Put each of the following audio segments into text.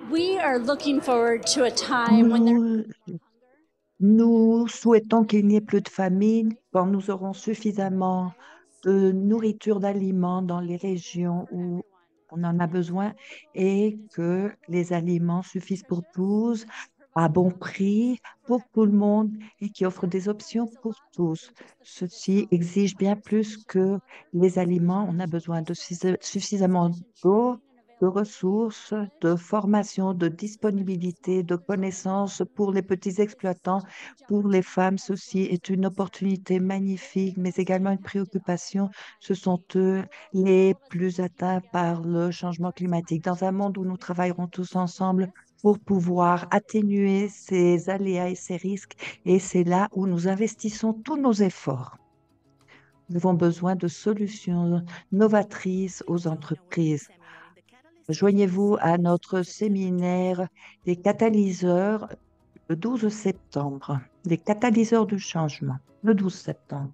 We are looking forward to a time when there Nous, nous souhaitons qu'il n'y ait plus de famine quand nous aurons suffisamment de nourriture, d'aliments dans les régions où on en a besoin et que les aliments suffisent pour tous, à bon prix, pour tout le monde et qui offrent des options pour tous. Ceci exige bien plus que les aliments. On a besoin de suffisamment d'eau, de ressources, de formation, de disponibilité, de connaissances pour les petits exploitants. Pour les femmes, ceci est une opportunité magnifique, mais également une préoccupation. Ce sont eux les plus atteints par le changement climatique. Dans un monde où nous travaillerons tous ensemble pour pouvoir atténuer ces aléas et ces risques, et c'est là où nous investissons tous nos efforts. Nous avons besoin de solutions novatrices aux entreprises. Joignez-vous à notre séminaire des catalyseurs le 12 septembre, les catalyseurs du changement, le 12 septembre.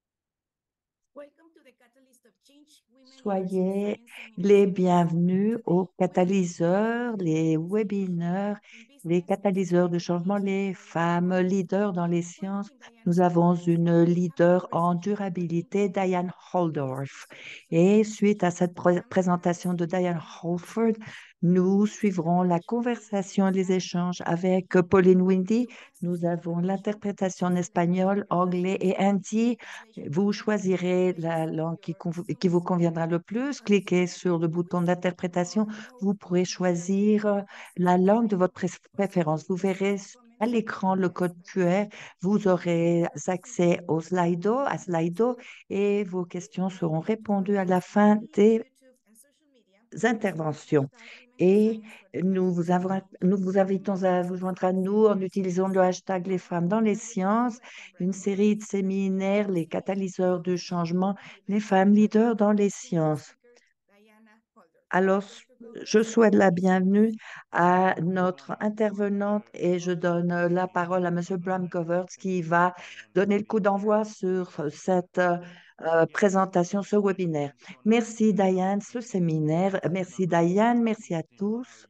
Soyez les bienvenus aux catalyseurs, les webinaires, les catalyseurs de changement, les femmes leaders dans les sciences. Nous avons une leader en durabilité, Diane Holdorf. Et suite à cette présentation de Diane Holford, nous suivrons la conversation et les échanges avec Pauline Windy. Nous avons l'interprétation en espagnol, anglais et hindi. Vous choisirez la langue qui vous conviendra le plus. Cliquez sur le bouton d'interprétation. Vous pourrez choisir la langue de votre préférence. Vous verrez à l'écran le code QR. Vous aurez accès à Slido et vos questions seront répondues à la fin des interventions. Et nous vous invitons à vous joindre à nous en utilisant le hashtag Les femmes dans les sciences, une série de séminaires, les catalyseurs de changement, les femmes leaders dans les sciences. Alors, je souhaite la bienvenue à notre intervenante et je donne la parole à Monsieur Bram Govertz qui va donner le coup d'envoi sur cette présentation, ce webinaire. Merci Diane, ce séminaire. Merci Diane, merci à tous.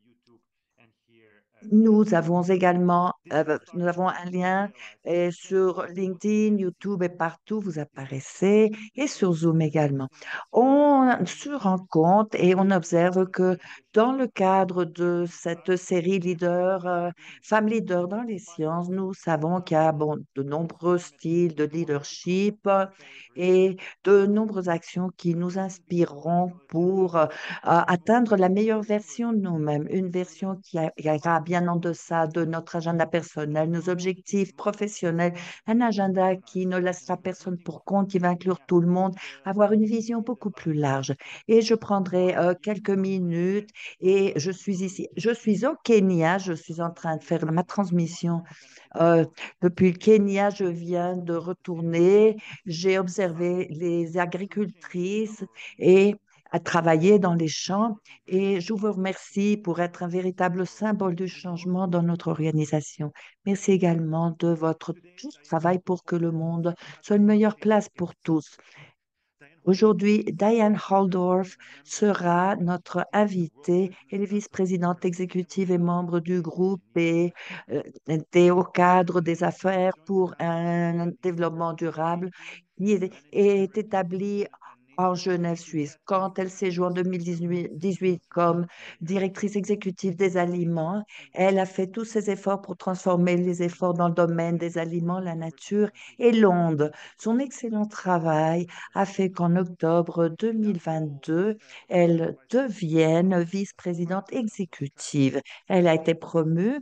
Nous avons un lien sur LinkedIn, YouTube et partout, vous apparaissez, et sur Zoom également. On se rend compte et on observe que dans le cadre de cette série Femmes leaders dans les sciences, nous savons qu'il y a de nombreux styles de leadership et de nombreuses actions qui nous inspireront pour atteindre la meilleure version de nous-mêmes, une version qui ira bien en deçà de notre agenda personnel, nos objectifs professionnels, un agenda qui ne laissera personne pour compte, qui va inclure tout le monde, avoir une vision beaucoup plus large. Et je prendrai quelques minutes et je suis au Kenya, je suis en train de faire ma transmission. Depuis le Kenya, je viens de retourner. J'ai observé les agricultrices et à travailler dans les champs et je vous remercie pour être un véritable symbole du changement dans notre organisation. Merci également de votre tout travail pour que le monde soit une meilleure place pour tous. Aujourd'hui, Diane Haldorf sera notre invitée. Elle est vice-présidente exécutive et membre du groupe et des hauts cadres des affaires pour un développement durable qui est établi en Genève, Suisse. Quand elle s'est jointe en 2018 comme directrice exécutive des aliments, elle a fait tous ses efforts pour transformer les efforts dans le domaine des aliments, la nature et l'onde. Son excellent travail a fait qu'en octobre 2022, elle devienne vice-présidente exécutive. Elle a été promue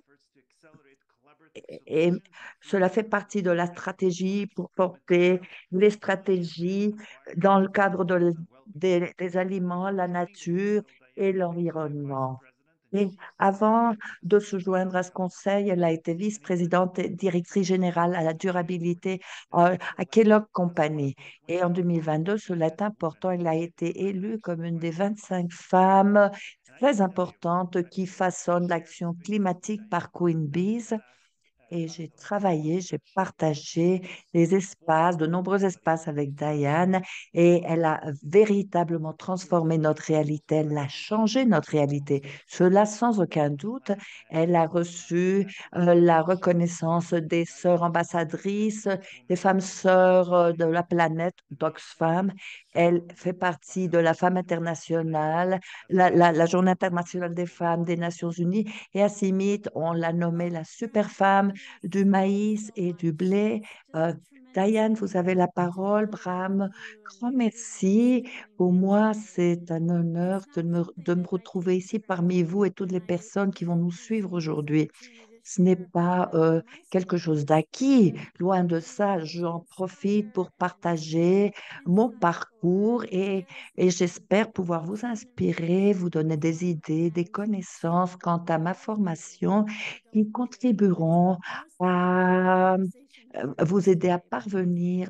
et cela fait partie de la stratégie pour porter les stratégies dans le cadre des aliments, la nature et l'environnement. Et avant de se joindre à ce conseil, elle a été vice-présidente et directrice générale à la durabilité à Kellogg Company. Et en 2022, cela est important, elle a été élue comme une des 25 femmes très importantes qui façonnent l'action climatique par Queen Bees. et j'ai travaillé, j'ai partagé les espaces, de nombreux espaces avec Diane et elle a véritablement transformé notre réalité, elle a changé notre réalité. Cela sans aucun doute. Elle a reçu la reconnaissance des sœurs ambassadrices, des femmes sœurs de la planète, d'Oxfam. Elle fait partie de la femme internationale, la Journée internationale des femmes des Nations Unies. Et à Simit, on l'a nommée la super femme du maïs et du blé. Euh, Diane, vous avez la parole. Bram, grand merci. Pour moi, c'est un honneur de me retrouver ici parmi vous et toutes les personnes qui vont nous suivre aujourd'hui. Ce n'est pas quelque chose d'acquis. Loin de ça, j'en profite pour partager mon parcours et j'espère pouvoir vous inspirer, vous donner des idées, des connaissances quant à ma formation qui contribueront à vous aider à parvenir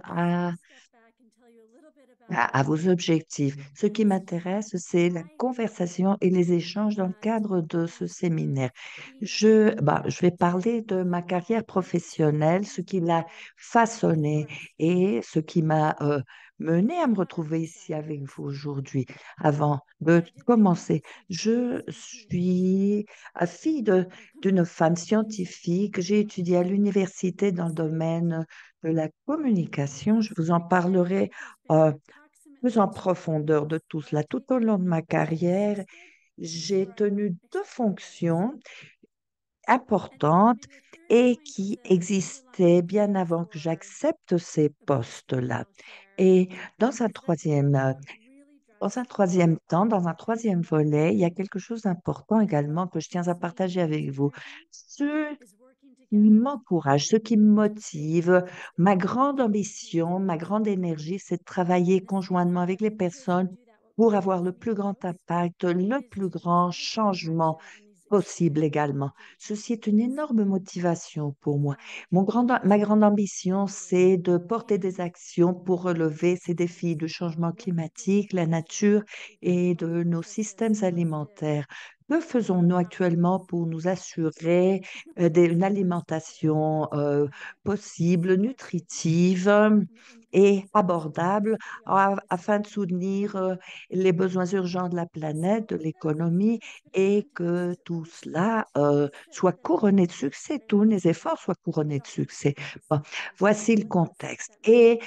à vos objectifs. Ce qui m'intéresse, c'est la conversation et les échanges dans le cadre de ce séminaire. Je vais parler de ma carrière professionnelle, ce qui l'a façonné et ce qui m'a mené à me retrouver ici avec vous aujourd'hui. Avant de commencer, je suis fille d'une femme scientifique. J'ai étudié à l'université dans le domaine de la communication. Je vous en parlerai euh, plus en profondeur de tout cela. Tout au long de ma carrière, j'ai tenu deux fonctions importantes et qui existaient bien avant que j'accepte ces postes-là. Et dans un dans un troisième temps, dans un troisième volet, il y a quelque chose d'important également que je tiens à partager avec vous. Ce qui m'encourage, ce qui me motive, ma grande ambition, ma grande énergie, c'est de travailler conjointement avec les personnes pour avoir le plus grand impact, le plus grand changement possible également. Ceci est une énorme motivation pour moi. Ma grande ambition, c'est de porter des actions pour relever ces défis du changement climatique, la nature et de nos systèmes alimentaires. Que faisons-nous actuellement pour nous assurer une alimentation possible, nutritive et abordable afin de soutenir les besoins urgents de la planète, de l'économie et que tout cela soit couronné de succès, tous les efforts soient couronnés de succès. Bon, voici le contexte. Et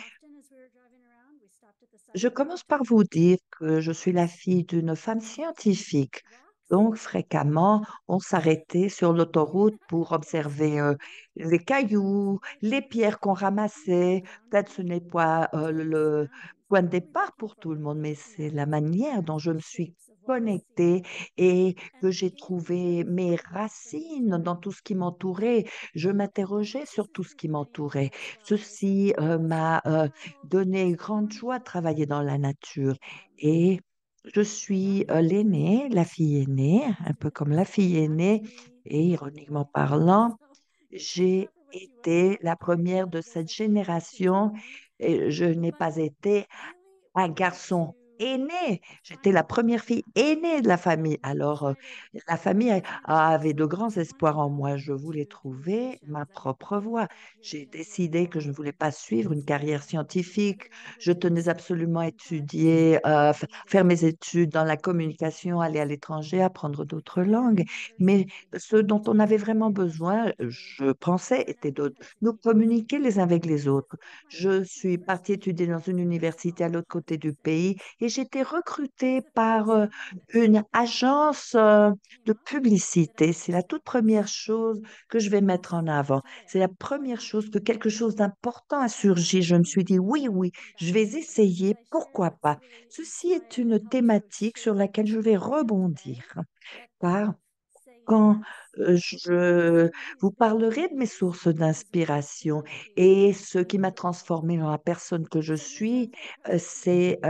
je commence par vous dire que je suis la fille d'une femme scientifique. Donc, fréquemment, on s'arrêtait sur l'autoroute pour observer les cailloux, les pierres qu'on ramassait. Peut-être ce n'est pas le point de départ pour tout le monde, mais c'est la manière dont je me suis connectée et que j'ai trouvé mes racines dans tout ce qui m'entourait. Je m'interrogeais sur tout ce qui m'entourait. Ceci m'a donné une grande joie de travailler dans la nature. Et je suis l'aînée, la fille aînée, un peu comme la fille aînée, et ironiquement parlant, j'ai été la première de cette génération et je n'ai pas été un garçon aîné. J'étais la première fille aînée de la famille. Alors, la famille avait de grands espoirs en moi. Je voulais trouver ma propre voie. J'ai décidé que je ne voulais pas suivre une carrière scientifique. Je tenais absolument à étudier, faire mes études dans la communication, aller à l'étranger, apprendre d'autres langues. Mais ce dont on avait vraiment besoin, je pensais, était de nous communiquer les uns avec les autres. Je suis partie étudier dans une université à l'autre côté du pays et j'ai été recrutée par une agence de publicité. C'est la toute première chose que je vais mettre en avant. C'est la première chose que quelque chose d'important a surgi. Je me suis dit, oui, oui, je vais essayer, pourquoi pas. Ceci est une thématique sur laquelle je vais rebondir, car quand je vous parlerai de mes sources d'inspiration et ce qui m'a transformée dans la personne que je suis, c'est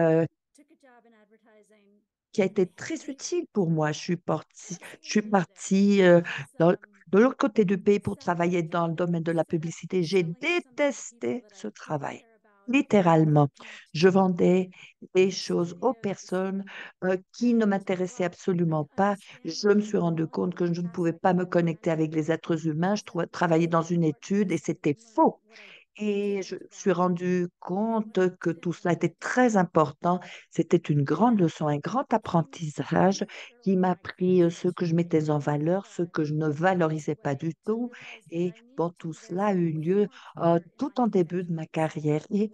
qui a été très utile pour moi. Je suis partie de l'autre côté du pays pour travailler dans le domaine de la publicité. J'ai détesté ce travail. littéralement. Je vendais des choses aux personnes qui ne m'intéressaient absolument pas. Je me suis rendu compte que je ne pouvais pas me connecter avec les êtres humains. Travaillais dans une étude et c'était faux. Et je me suis rendu compte que tout cela était très important. C'était une grande leçon, un grand apprentissage qui m'a appris ce que je mettais en valeur, ce que je ne valorisais pas du tout. Et bon, tout cela a eu lieu tout en début de ma carrière. Et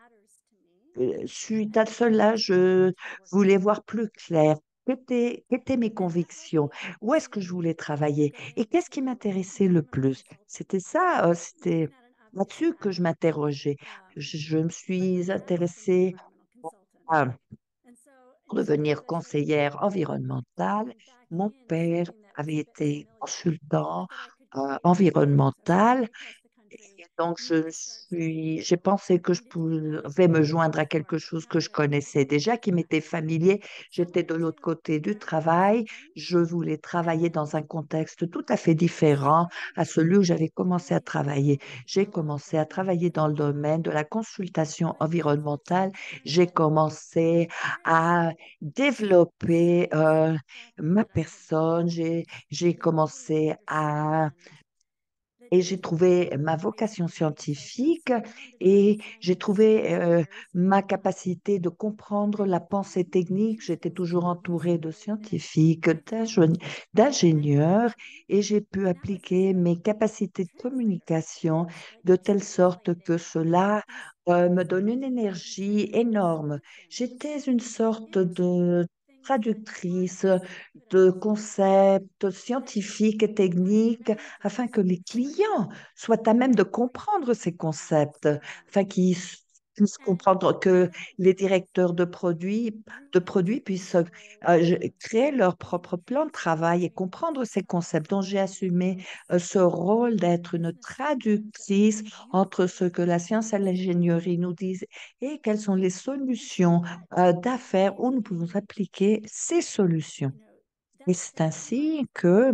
suite à cela, je voulais voir plus clair. Qu'étaient mes convictions? Où est-ce que je voulais travailler? Et qu'est-ce qui m'intéressait le plus? C'était ça, c'était là-dessus que je m'interrogeais. Je me suis intéressée à devenir conseillère environnementale. Mon père avait été consultant environnemental et donc, j'ai pensé que je pouvais me joindre à quelque chose que je connaissais déjà, qui m'était familier. J'étais de l'autre côté du travail. Je voulais travailler dans un contexte tout à fait différent à celui où j'avais commencé à travailler. J'ai commencé à travailler dans le domaine de la consultation environnementale. J'ai commencé à développer ma personne. J'ai commencé à et j'ai trouvé ma vocation scientifique et j'ai trouvé ma capacité de comprendre la pensée technique. J'étais toujours entourée de scientifiques, d'ingénieurs et j'ai pu appliquer mes capacités de communication de telle sorte que cela me donne une énergie énorme. J'étais une sorte de traductrice de concepts scientifiques et techniques afin que les clients soient à même de comprendre ces concepts, afin qu'ils puissent comprendre que les directeurs de produits puissent créer leur propre plan de travail et comprendre ces concepts. Donc, j'ai assumé ce rôle d'être une traductrice entre ce que la science et l'ingénierie nous disent et quelles sont les solutions d'affaires où nous pouvons appliquer ces solutions. Et c'est ainsi que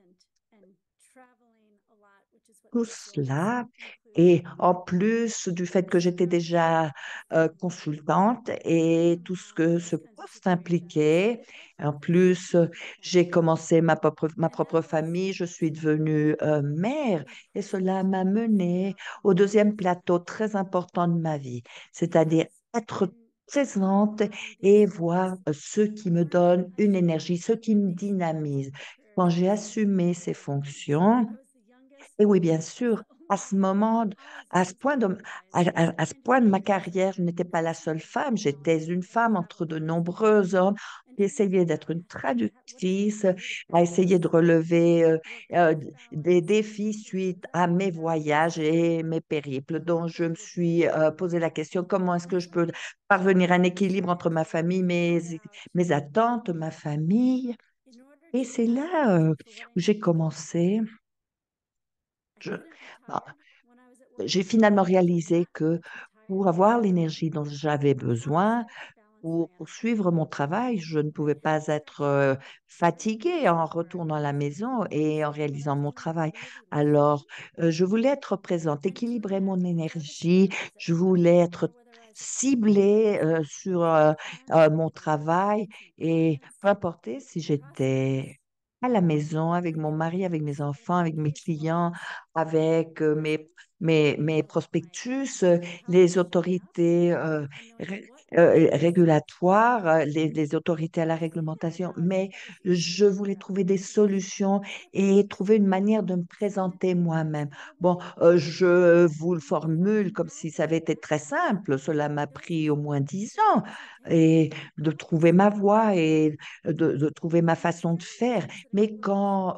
tout cela, et en plus du fait que j'étais déjà consultante et tout ce que ce poste impliquait, en plus j'ai commencé ma propre famille, je suis devenue mère et cela m'a menée au deuxième plateau très important de ma vie, c'est-à-dire être présente et voir ce qui me donne une énergie, ce qui me dynamise. Quand j'ai assumé ces fonctions, et oui, bien sûr, à ce moment, à ce point à ce point de ma carrière, je n'étais pas la seule femme, j'étais une femme entre de nombreux hommes qui essayaient d'être une traductrice, à essayer de relever euh, des défis suite à mes voyages et mes périples. Donc, je me suis posé la question, comment est-ce que je peux parvenir à un équilibre entre ma famille, mes attentes, ma famille? Et c'est là où j'ai commencé. Je, ah, j'ai finalement réalisé que pour avoir l'énergie dont j'avais besoin, pour poursuivre mon travail, je ne pouvais pas être fatiguée en retournant à la maison et en réalisant mon travail. Alors, je voulais être présente, équilibrer mon énergie, je voulais être ciblée sur mon travail et peu importe si j'étais à la maison avec mon mari, avec mes enfants, avec mes clients, avec mes prospectus, les autorités régulatoires, les autorités à la réglementation, mais je voulais trouver des solutions et trouver une manière de me présenter moi-même. Bon, je vous le formule comme si ça avait été très simple. Cela m'a pris au moins 10 ans et de trouver ma voie et de trouver ma façon de faire. Mais quand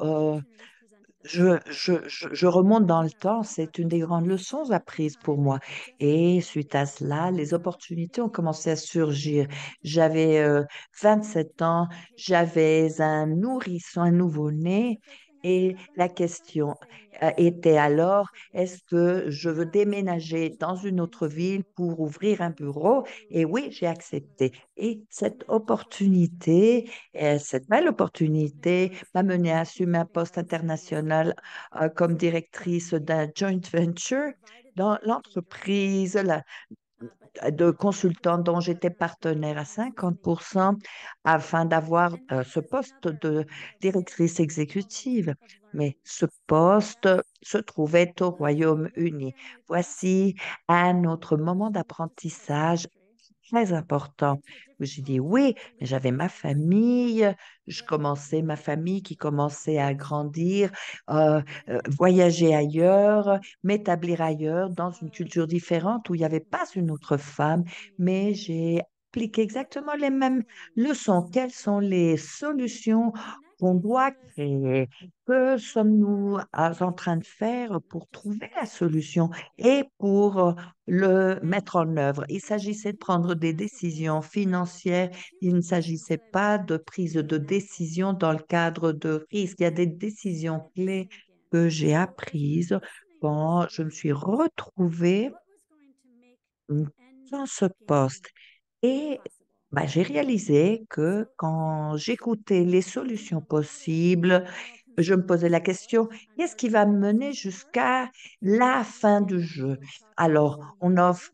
je remonte dans le temps, c'est une des grandes leçons apprises pour moi. Et suite à cela, les opportunités ont commencé à surgir. J'avais 27 ans, j'avais un nourrisson, un nouveau-né, et la question était alors, est-ce que je veux déménager dans une autre ville pour ouvrir un bureau? Et oui, j'ai accepté. Et cette belle opportunité m'a menée à assumer un poste international comme directrice d'un joint venture dans l'entreprise. de consultants dont j'étais partenaire à 50% afin d'avoir ce poste de directrice exécutive. Mais ce poste se trouvait au Royaume-Uni. Voici un autre moment d'apprentissage très important où j'ai dit oui, mais j'avais ma famille, je commençais ma famille qui commençait à grandir, voyager ailleurs, m'établir ailleurs dans une culture différente où il n'y avait pas une autre femme, mais j'ai appliqué exactement les mêmes leçons. Quelles sont les solutions qu'on doit créer? Que sommes-nous en train de faire pour trouver la solution et pour le mettre en œuvre? Il s'agissait de prendre des décisions financières. Il ne s'agissait pas de prise de décision dans le cadre de risques. Il y a des décisions clés que j'ai apprises quand je me suis retrouvée dans ce poste. Et bah, j'ai réalisé que quand j'écoutais les solutions possibles, je me posais la question, qu'est-ce qui va me mener jusqu'à la fin du jeu? Alors, on offre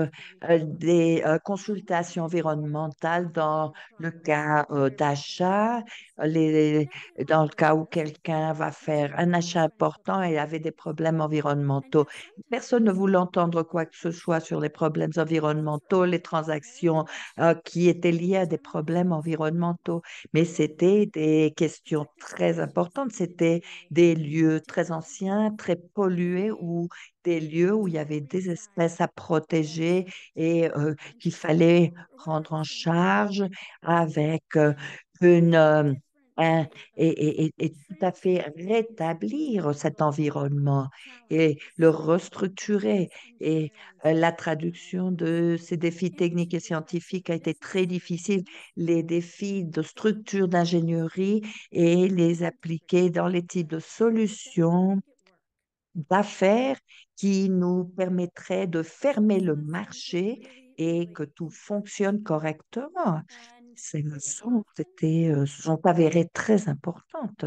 des consultations environnementales dans le cas d'achat, les, dans le cas où quelqu'un va faire un achat important et avait des problèmes environnementaux. Personne ne voulait entendre quoi que ce soit sur les problèmes environnementaux, les transactions qui étaient liées à des problèmes environnementaux. Mais c'était des questions très importantes. C'était des lieux très anciens, très pollués, ou des lieux où il y avait des espèces à protéger et qu'il fallait prendre en charge avec une... un- et tout à fait rétablir cet environnement et le restructurer. Et la traduction de ces défis techniques et scientifiques a été très difficile, les défis de structure d'ingénierie, et les appliquer dans les types de solutions d'affaires qui nous permettraient de fermer le marché et que tout fonctionne correctement. Ces leçons se sont avérées très importantes,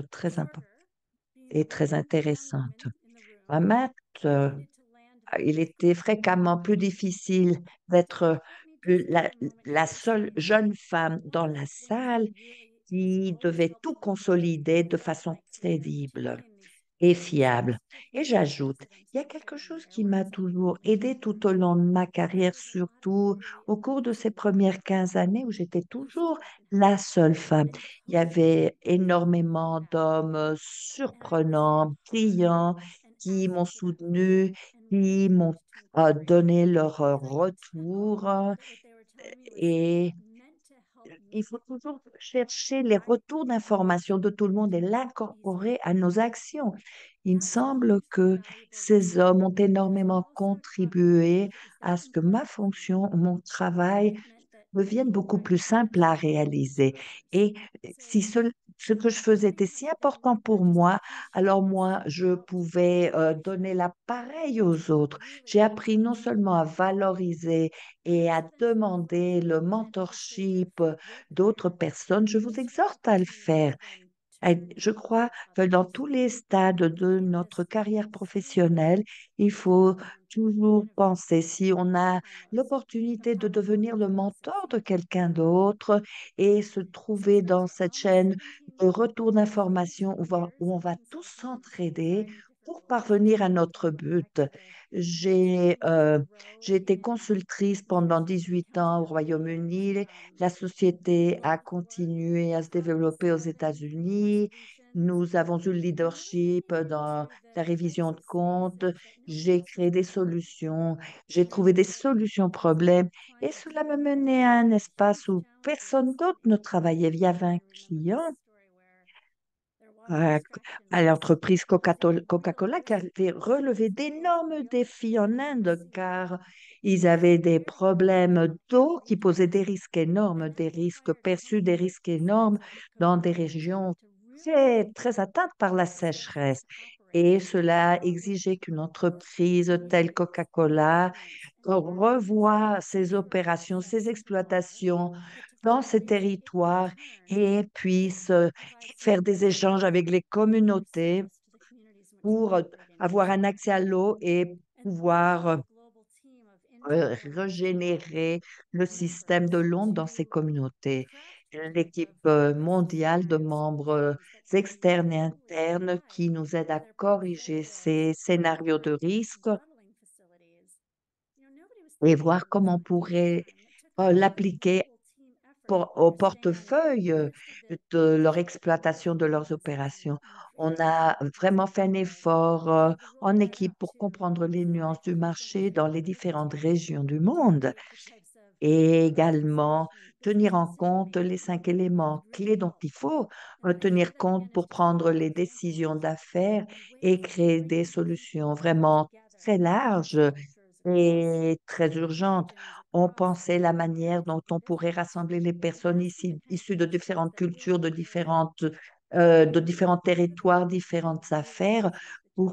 et très intéressantes. À Maths, il était fréquemment plus difficile d'être la, la seule jeune femme dans la salle qui devait tout consolider de façon crédible et fiable. Et j'ajoute, il y a quelque chose qui m'a toujours aidé tout au long de ma carrière, surtout au cours de ces premières 15 années où j'étais toujours la seule femme. Il y avait énormément d'hommes surprenants, brillants, qui m'ont soutenue, qui m'ont donné leur retour. Et il faut toujours chercher les retours d'informations de tout le monde et l'incorporer à nos actions. Il me semble que ces hommes ont énormément contribué à ce que ma fonction, mon travail devienne beaucoup plus simple à réaliser. Et si ce que je faisais était si important pour moi, alors moi, je pouvais donner l'appareil aux autres. J'ai appris non seulement à valoriser et à demander le mentorship d'autres personnes, je vous exhorte à le faire. Je crois que dans tous les stades de notre carrière professionnelle, il faut toujours penser si on a l'opportunité de devenir le mentor de quelqu'un d'autre et se trouver dans cette chaîne de retour d'information où on va tous s'entraider pour parvenir à notre but. J'ai j'ai été consultrice pendant 18 ans au Royaume-Uni. La société a continué à se développer aux États-Unis. Nous avons eu le leadership dans la révision de comptes. J'ai créé des solutions. J'ai trouvé des solutions aux problèmes. Et cela me menait à un espace où personne d'autre ne travaillait. Il y avait un client à, à l'entreprise Coca-Cola qui avait relevé d'énormes défis en Inde car ils avaient des problèmes d'eau qui posaient des risques énormes, des risques perçus, des risques énormes dans des régions très atteintes par la sécheresse. Et cela exigeait qu'une entreprise telle Coca-Cola revoie ses opérations, ses exploitations dans ces territoires et puisse faire des échanges avec les communautés pour avoir un accès à l'eau et pouvoir régénérer le système de l'onde dans ces communautés. L'équipe mondiale de membres externes et internes qui nous aide à corriger ces scénarios de risque et voir comment on pourrait l'appliquer au portefeuille de leur exploitation de leurs opérations. On a vraiment fait un effort en équipe pour comprendre les nuances du marché dans les différentes régions du monde et également tenir en compte les 5 éléments clés dont il faut tenir compte pour prendre les décisions d'affaires et créer des solutions vraiment très larges et très urgentes. On pensait la manière dont on pourrait rassembler les personnes ici, issues de différentes cultures, de différents territoires, différentes affaires, pour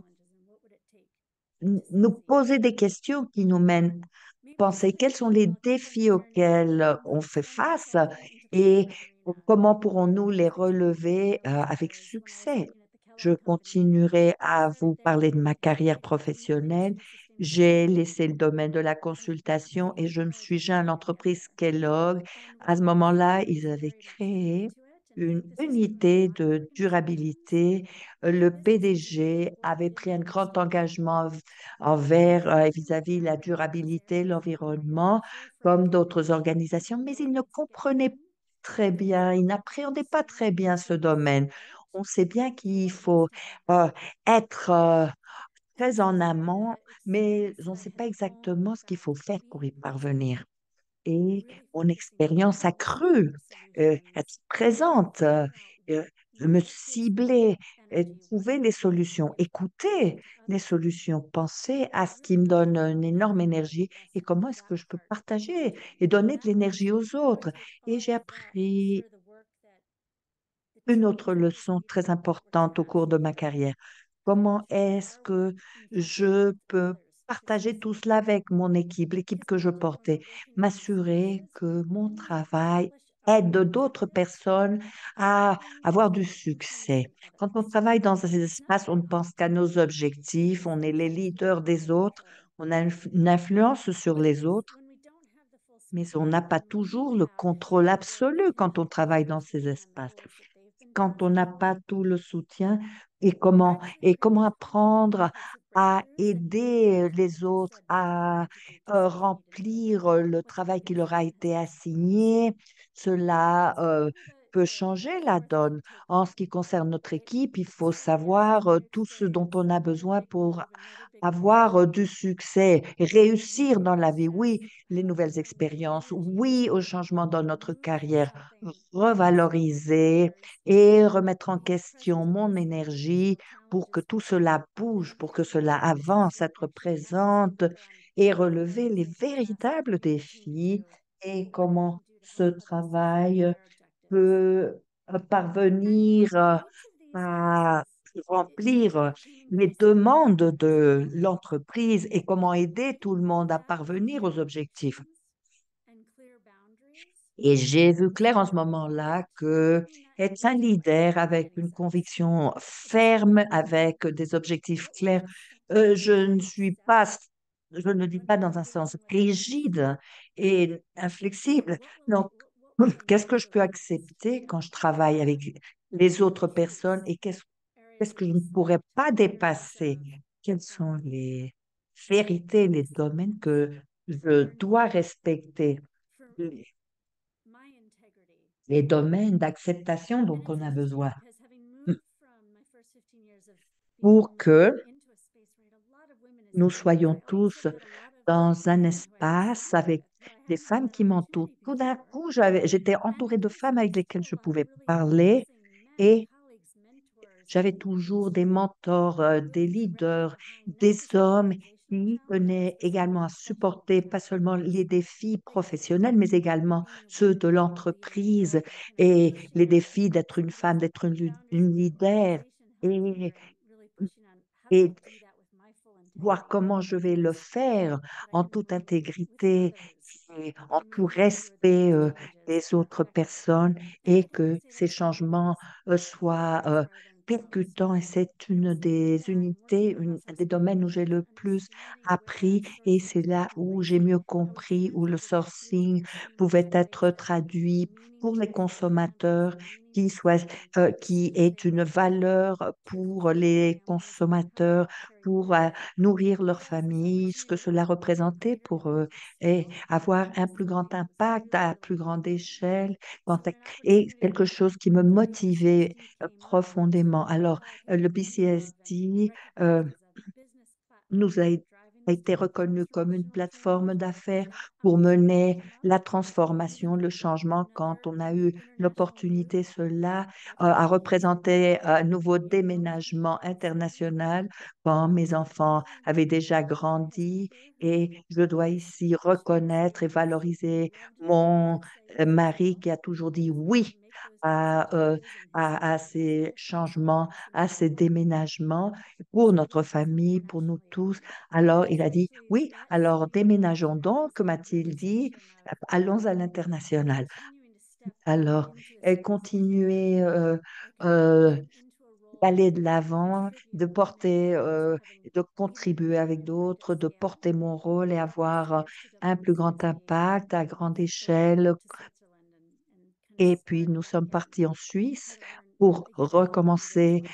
nous poser des questions qui nous mènent penser quels sont les défis auxquels on fait face et comment pourrons-nous les relever avec succès. Je continuerai à vous parler de ma carrière professionnelle. J'ai laissé le domaine de la consultation et je me suis joint à l'entreprise Kellogg. À ce moment-là, ils avaient créé une unité de durabilité. Le PDG avait pris un grand engagement envers et vis-à-vis la durabilité, l'environnement, comme d'autres organisations, mais ils ne comprenaient très bien, ils n'appréhendaient pas très bien ce domaine. On sait bien qu'il faut euh, être très en amont, mais on ne sait pas exactement ce qu'il faut faire pour y parvenir et mon expérience accrue, être présente, euh, me cibler, trouver les solutions, écouter les solutions, penser à ce qui me donne une énorme énergie et comment est-ce que je peux partager et donner de l'énergie aux autres. Et j'ai appris une autre leçon très importante au cours de ma carrière. Comment est-ce que je peux partager tout cela avec mon équipe, l'équipe que je portais, m'assurer que mon travail aide d'autres personnes à avoir du succès. Quand on travaille dans ces espaces, on ne pense qu'à nos objectifs, on est les leaders des autres, on a une influence sur les autres, mais on n'a pas toujours le contrôle absolu quand on travaille dans ces espaces quand on n'a pas tout le soutien et comment apprendre à aider les autres à remplir le travail qui leur a été assigné. Cela peut changer la donne. En ce qui concerne notre équipe, il faut savoir tout ce dont on a besoin pour avoir du succès, réussir dans la vie. Oui, les nouvelles expériences, oui, au changement dans notre carrière, revaloriser et remettre en question mon énergie pour que tout cela bouge, pour que cela avance, être présente et relever les véritables défis et comment ce travail peut parvenir à remplir les demandes de l'entreprise et comment aider tout le monde à parvenir aux objectifs. Et j'ai vu clair en ce moment-là que être un leader avec une conviction ferme, avec des objectifs clairs, je ne suis pas, je ne le dis pas dans un sens rigide et inflexible. Donc, qu'est-ce que je peux accepter quand je travaille avec les autres personnes et qu'est-ce que je ne pourrais pas dépasser? Quelles sont les vérités, les domaines que je dois respecter? Les domaines d'acceptation dont on a besoin pour que nous soyons tous dans un espace avec des femmes qui m'entourent. Tout d'un coup, j'étais entourée de femmes avec lesquelles je pouvais parler et j'avais toujours des mentors, des leaders, des hommes qui tenaient également à supporter pas seulement les défis professionnels, mais également ceux de l'entreprise et les défis d'être une femme, d'être une leader et, et voir comment je vais le faire en toute intégrité et en tout respect des autres personnes et que ces changements soient percutant et c'est une des unités, un des domaines où j'ai le plus appris et c'est là où j'ai mieux compris où le sourcing pouvait être traduit pour les consommateurs qui est une valeur pour les consommateurs, pour nourrir leur famille, ce que cela représentait pour eux et avoir un plus grand impact à plus grande échelle et quelque chose qui me motivait profondément. Alors, le BCSD euh, a été reconnu comme une plateforme d'affaires pour mener la transformation, le changement quand on a eu l'opportunité, cela a représenté un nouveau déménagement international quand mes enfants avaient déjà grandi et je dois ici reconnaître et valoriser mon mari qui a toujours dit oui à, à ces changements, à ces déménagements pour notre famille, pour nous tous. Alors, il a dit, oui, alors déménageons donc, m'a-t-il dit, allons à l'international. Alors, elle continuait euh, d'aller de l'avant, de porter, de contribuer avec d'autres, de porter mon rôle et avoir un plus grand impact à grande échelle et puis, nous sommes partis en Suisse pour recommencer,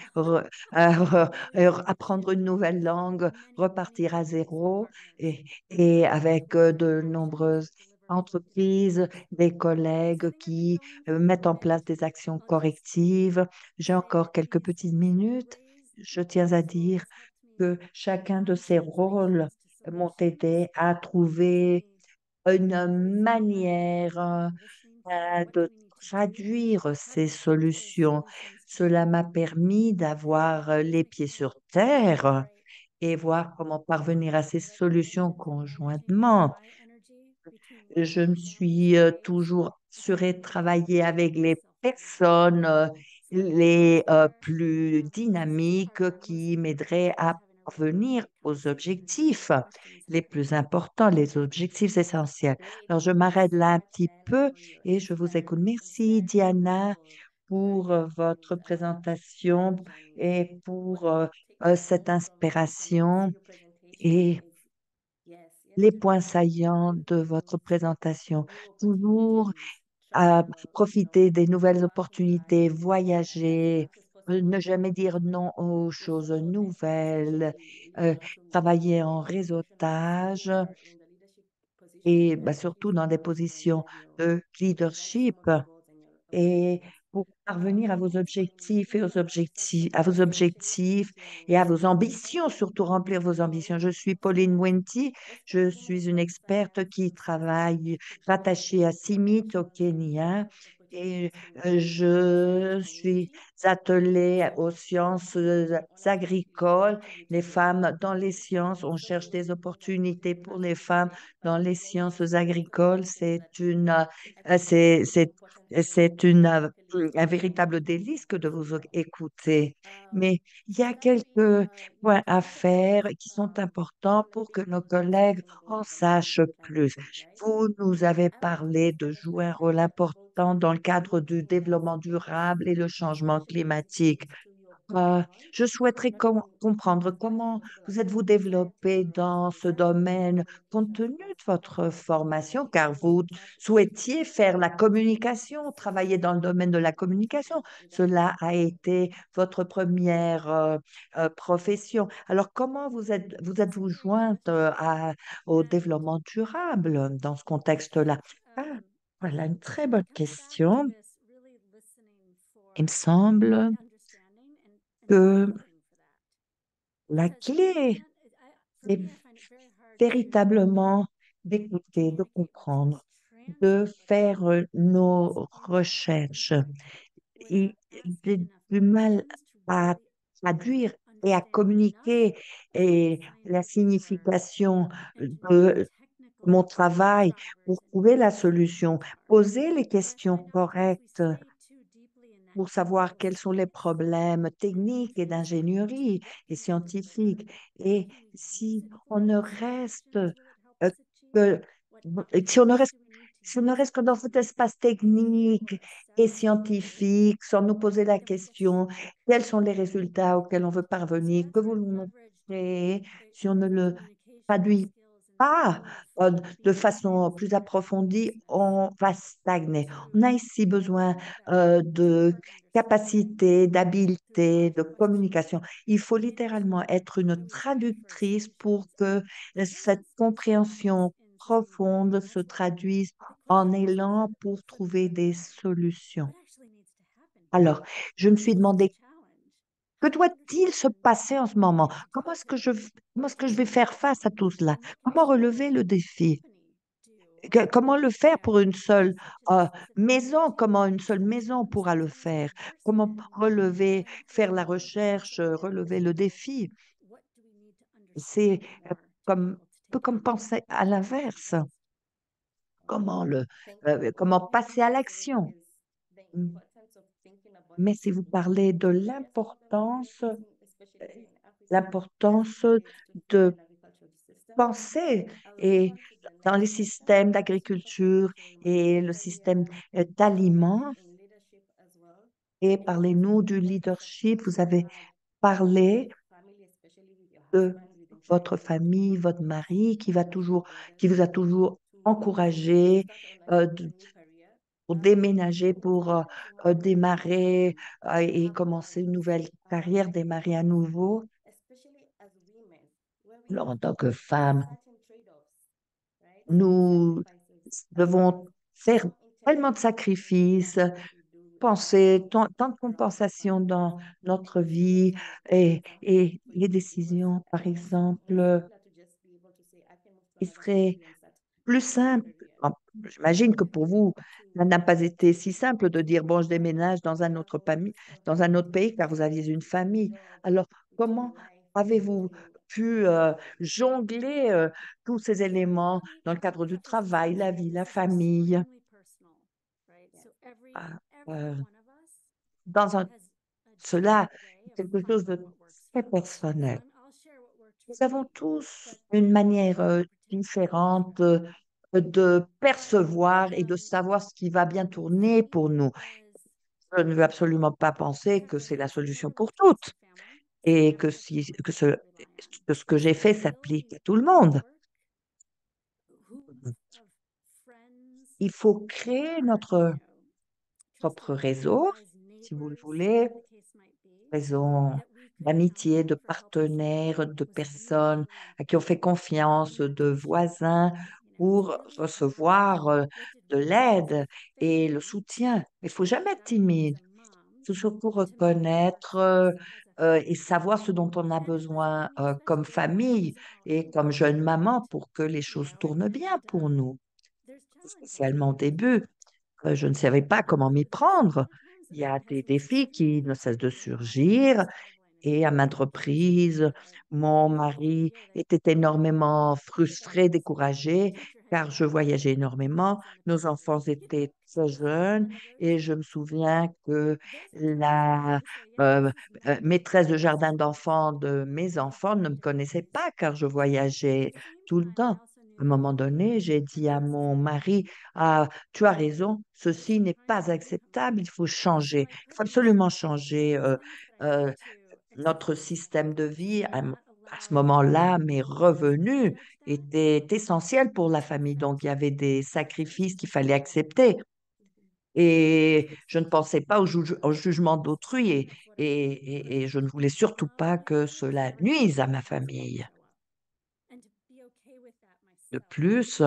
apprendre une nouvelle langue, repartir à zéro et avec de nombreuses entreprises, des collègues qui mettent en place des actions correctives. J'ai encore quelques petites minutes. Je tiens à dire que chacun de ces rôles m'ont aidé à trouver une manière de traduire ces solutions. Cela m'a permis d'avoir les pieds sur terre et voir comment parvenir à ces solutions conjointement. Je me suis toujours assurée de travailler avec les personnes les plus dynamiques qui m'aideraient à parvenir aux objectifs les plus importants, les objectifs essentiels. Alors, je m'arrête là un petit peu et je vous écoute. Merci, Diana, pour votre présentation et pour cette inspiration et les points saillants de votre présentation. Toujours à profiter des nouvelles opportunités, voyager, ne jamais dire non aux choses nouvelles, euh, travailler en réseautage et bah, surtout dans des positions de leadership et pour parvenir à vos objectifs et à vos objectifs et à vos ambitions, surtout remplir vos ambitions. Je suis Pauline Wenti, je suis une experte qui travaille rattachée à CIMIT au Kenya et je suis attelée aux sciences agricoles. Les femmes dans les sciences, on cherche des opportunités pour les femmes dans les sciences agricoles. C'est un véritable délice que de vous écouter. Mais il y a quelques points à faire qui sont importants pour que nos collègues en sachent plus. Vous nous avez parlé de jouer un rôle important dans le cadre du développement durable et le changement climatique. Euh, je souhaiterais comprendre comment vous êtes-vous développé dans ce domaine compte tenu de votre formation, car vous souhaitiez faire la communication, travailler dans le domaine de la communication. Cela a été votre première profession. Alors, comment vous êtes-vous jointe au développement durable dans ce contexte-là? Ah, voilà une très bonne question. Il me semble que la clé est véritablement d'écouter, de comprendre, de faire nos recherches. J'ai du mal à traduire et à communiquer et la signification de mon travail pour trouver la solution, poser les questions correctes pour savoir quels sont les problèmes techniques et d'ingénierie et scientifiques. Et si on ne reste que, si on ne reste si ne reste que dans cet espace technique et scientifique, sans nous poser la question, quels sont les résultats auxquels on veut parvenir, que voulons-nous créer, si on ne le traduit pas de façon plus approfondie, on va stagner. On a ici besoin de capacité, d'habileté, de communication. Il faut littéralement être une traductrice pour que cette compréhension profonde se traduise en élan pour trouver des solutions. Alors, je me suis demandé, que doit-il se passer en ce moment? Comment est-ce que je vais faire face à tout cela? Comment relever le défi? Comment le faire pour une seule maison? Comment une seule maison pourra le faire? Comment relever, faire la recherche, relever le défi? C'est comme, un peu comme penser à l'inverse. Comment passer à l'action? Mais si vous parlez de l'importance de penser et dans les systèmes d'agriculture et le système d'aliments, et parlez-nous du leadership. Vous avez parlé de votre famille, votre mari qui vous a toujours encouragé euh, de- pour déménager, pour démarrer et commencer une nouvelle carrière, démarrer à nouveau. Alors, en tant que femme, nous devons faire tellement de sacrifices, penser tant de compensations dans notre vie et les décisions, par exemple, il serait plus simple. Bon, j'imagine que pour vous, ça n'a pas été si simple de dire, bon, je déménage dans un autre pays, car vous aviez une famille. Alors, comment avez-vous pu jongler tous ces éléments dans le cadre du travail, la vie, la famille, ah, euh, dans un, cela, est quelque chose de très personnel. Nous avons tous une manière différente de percevoir et de savoir ce qui va bien tourner pour nous. Je ne veux absolument pas penser que c'est la solution pour toutes et que ce que j'ai fait s'applique à tout le monde. Il faut créer notre propre réseau, si vous le voulez, réseau d'amitié, de partenaires, de personnes à qui on fait confiance, de voisins pour recevoir de l'aide et le soutien. Il faut jamais être timide. Il faut surtout reconnaître et savoir ce dont on a besoin comme famille et comme jeune maman pour que les choses tournent bien pour nous, spécialement au début. Je ne savais pas comment m'y prendre. Il y a des défis qui ne cessent de surgir et à maintes reprises, mon mari était énormément frustré, découragé, car je voyageais énormément. Nos enfants étaient très jeunes et je me souviens que la maîtresse de jardin d'enfants de mes enfants ne me connaissait pas car je voyageais tout le temps. À un moment donné, j'ai dit à mon mari, ah, tu as raison, ceci n'est pas acceptable, il faut changer, il faut absolument changer. Euh, Notre système de vie, à ce moment-là, mes revenus étaient essentiels pour la famille. Donc, il y avait des sacrifices qu'il fallait accepter. Et je ne pensais pas au jugement d'autrui et je ne voulais surtout pas que cela nuise à ma famille. De plus,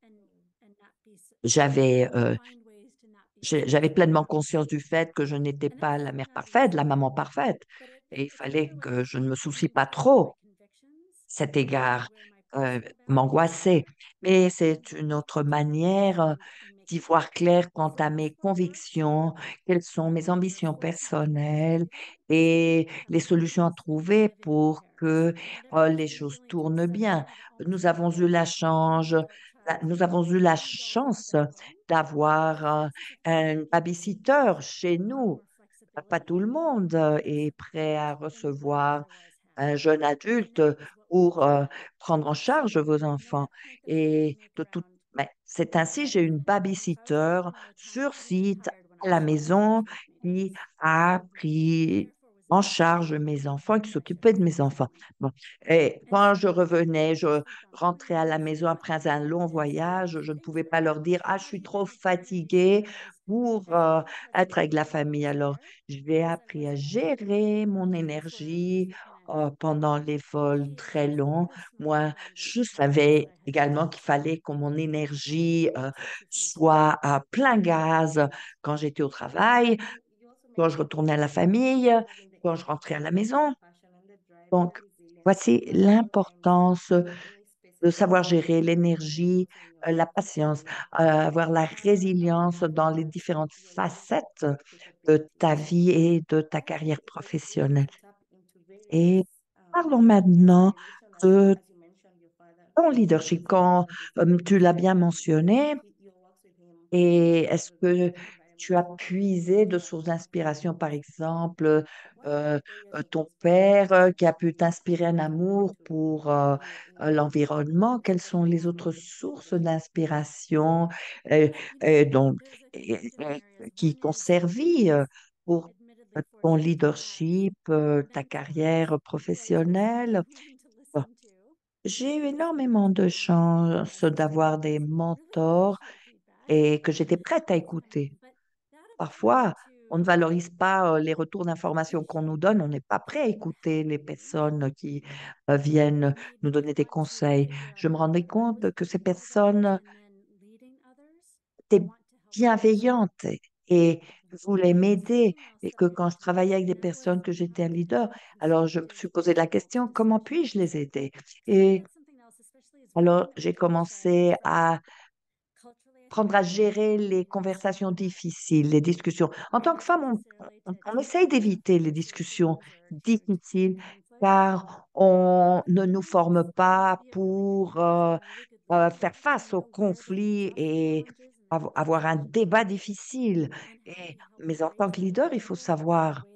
j'avais j'avais pleinement conscience du fait que je n'étais pas la mère parfaite, la maman parfaite. Et il fallait que je ne me soucie pas trop cet égard m'angoissait. Mais c'est une autre manière d'y voir clair quant à mes convictions, quelles sont mes ambitions personnelles et les solutions à trouver pour que les choses tournent bien. Nous avons eu nous avons eu la chance d'avoir un babysitter chez nous. Pas tout le monde est prêt à recevoir un jeune adulte pour prendre en charge vos enfants. Et Mais c'est ainsi, j'ai une babysitter sur site à la maison qui a pris en charge mes enfants, qui s'occupait de mes enfants. Bon. Et quand je revenais, je rentrais à la maison après un long voyage, je ne pouvais pas leur dire, ah, je suis trop fatiguée pour être avec la famille. Alors, j'ai appris à gérer mon énergie pendant les vols très longs. Moi, je savais également qu'il fallait que mon énergie soit à plein gaz quand j'étais au travail, quand je retournais à la famille, quand je rentrais à la maison. Donc, voici l'importance de savoir gérer l'énergie, la patience, avoir la résilience dans les différentes facettes de ta vie et de ta carrière professionnelle. Et parlons maintenant de ton leadership. Quand tu l'as bien mentionné, et est-ce que tu as puisé de sources d'inspiration, par exemple, ton père qui a pu t'inspirer un amour pour l'environnement? Quelles sont les autres sources d'inspiration euh, donc, qui t'ont servi pour ton leadership, ta carrière professionnelle? Bon, j'ai eu énormément de chance d'avoir des mentors et que j'étais prête à écouter. Parfois, on ne valorise pas les retours d'informations qu'on nous donne, on n'est pas prêt à écouter les personnes qui viennent nous donner des conseils. Je me rendais compte que ces personnes étaient bienveillantes et voulaient m'aider et que quand je travaillais avec des personnes que j'étais un leader, alors je me suis posé la question, comment puis-je les aider? Et alors j'ai commencé à apprendre à gérer les conversations difficiles, les discussions. En tant que femme, on essaye d'éviter les discussions difficiles car on ne nous forme pas pour faire face aux conflits et avoir un débat difficile. Mais en tant que leader, il faut savoir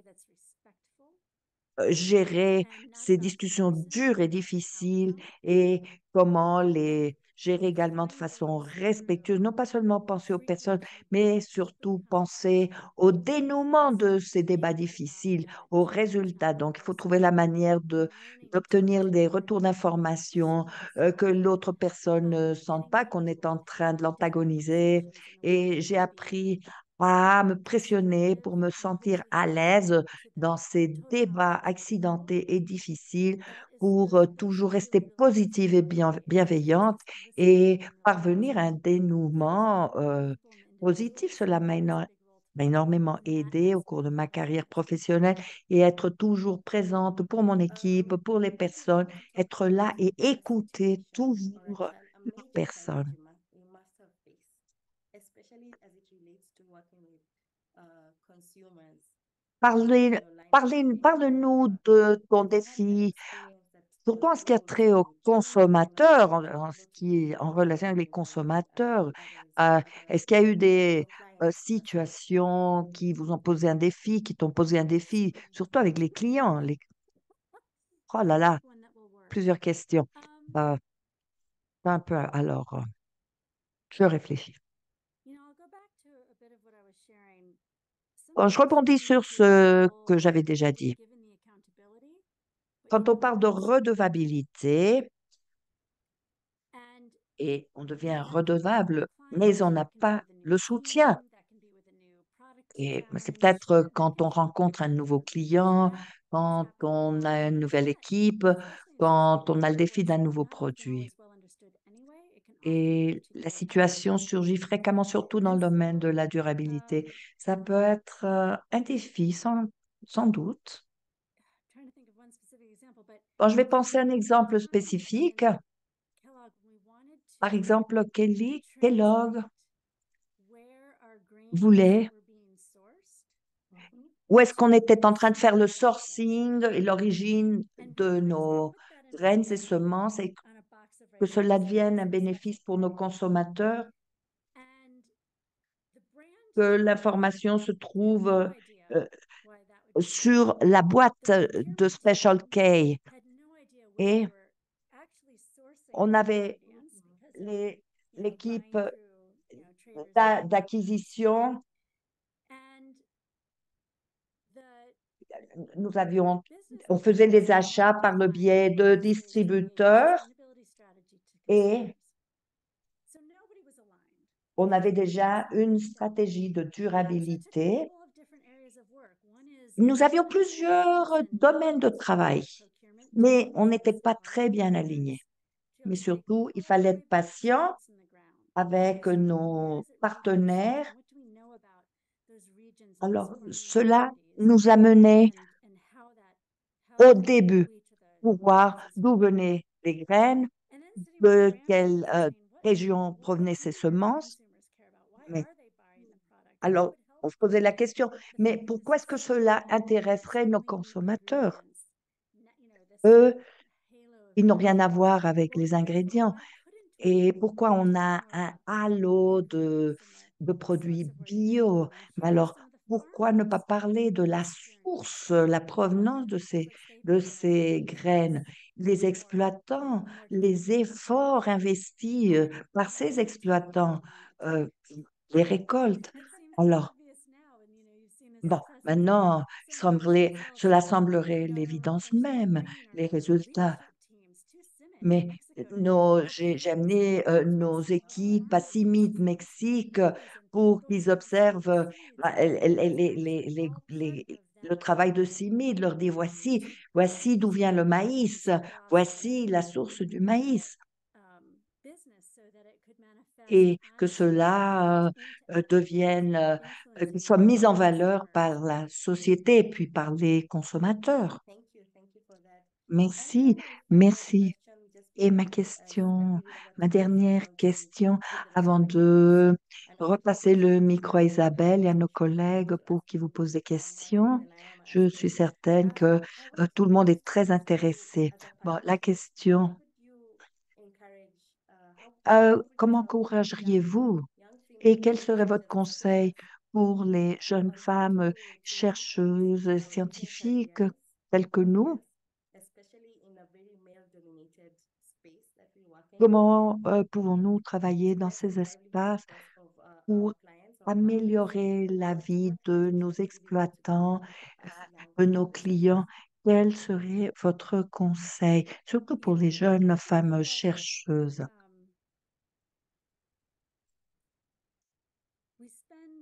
gérer ces discussions dures et difficiles et comment les gérer également de façon respectueuse, non pas seulement penser aux personnes, mais surtout penser au dénouement de ces débats difficiles, aux résultats. Donc, il faut trouver la manière d'obtenir des retours d'informations, que l'autre personne ne sente pas qu'on est en train de l'antagoniser. Et j'ai appris à me pressionner pour me sentir à l'aise dans ces débats accidentés et difficiles pour toujours rester positive et bienveillante et parvenir à un dénouement positif. Cela m'a énormément aidé au cours de ma carrière professionnelle et être toujours présente pour mon équipe, pour les personnes, être là et écouter toujours les personnes. Parle-nous de ton défi, surtout en ce qui a trait aux consommateurs, en ce qui est en relation avec les consommateurs. Est-ce qu'il y a eu des situations qui vous ont posé un défi, qui t'ont posé un défi, surtout avec les clients? Oh là là, plusieurs questions. Euh, un peu, alors, je réfléchis. Bon, je rebondis sur ce que j'avais déjà dit. Quand on parle de redevabilité, et on devient redevable, mais on n'a pas le soutien. Et c'est peut-être quand on rencontre un nouveau client, quand on a une nouvelle équipe, quand on a le défi d'un nouveau produit. Et la situation surgit fréquemment, surtout dans le domaine de la durabilité. Ça peut être un défi, sans doute. Bon, je vais penser à un exemple spécifique. Par exemple, Kellogg voulait où est-ce qu'on était en train de faire le sourcing et l'origine de nos graines et semences et que cela devienne un bénéfice pour nos consommateurs, que l'information se trouve euh, sur la boîte de Special K. Et on avait les l'équipe traders and d'acquisition, and the nous avions, business on faisait partners les had achats par le biais defined de a distributeurs sustainability strategy to et consumers. So nobody was aligned. on avait déjà une stratégie de So it took a durabilité. couple of different areas of work. One is Nous avions patience plusieurs and domaines de travail, procurement mais on teams and n'était pas supply très bien alignés. partners Mais to surtout, il fallait être really put patient boots in the ground. avec So where nos does it make most sense partenaires. and what do we know about those regions and those Alors, cela communities nous amenait and au how début we to pour the voir masses d'où know. venaient les graines, And then sitting with de brand quelle teams and saying région what provenaient ces is it that semences. consumers care about? Why Mais are they buying the product? And what alors, would on help se posait la question, the mais fact that pourquoi this est-ce is que so cela intéresserait nos strongly linked consommateurs? ingredients, this Eux, halo of ils n'ont rien à flavor. voir avec Well, les therefore, ingrédients. why couldn't Et we pourquoi on do a more un halo influence in de the source produits of where they come bio? from and Mais hear alors, some of the pourquoi ne pas farmers' parler de la source, experience la of provenance the efforts they've de put in over the ces graines, years les for exploitants, more les consistent efforts investis par ces exploitants, euh, les récoltes? It seems Alors, obvious now, and you've seen the bon, success of maintenant, some commercial results cela that semblerait our l'évidence officers are même, bringing les our résultats. leadership teams to CIMIC in Mais Mexico to help j'ai see these amené nos conversations well and équipes à actually CIMI de listen to Mexique farmers and pour go qu'ils plant some of observent these seeds bah, and it's actually all part of le that travail de CIMI, de leur dire voici d'où vient le maïs, across voici la source du their maïs, business so that it could manifest et que as cela into devienne, qu'il influencing soit mis en valeur consumers. par la société et puis par les consommateurs. Thank you for that. And Merci, then my final merci. question, just Et ma as I question, give it over ma to you dernière now to question, give the avant floor to others. de And of course, repasser le micro à I will Isabelle et à also nos try collègues to pour ask qu'ils vous you posent des more things questions, than I am je suis asking. certaine que I want tout le to monde est also très ask you intéressé. as a Bon, la partner, how question, could you encourage, how would you comment tell encourageriez-vous young et female quel serait votre researchers and conseil scientists pour les jeunes femmes continue to chercheuses retain scientifiques careers, telles que nous? yes, especially in a very male-dominated space that we work in, Comment pouvons-nous travailler to dans better ces the livelihood, of espaces course, of our pour clients, our farmers? améliorer la vie What de nos message would you want to give exploitants, us young de nos clients? researchers? Quel serait votre conseil, surtout pour les jeunes I think femmes that chercheuses? we spend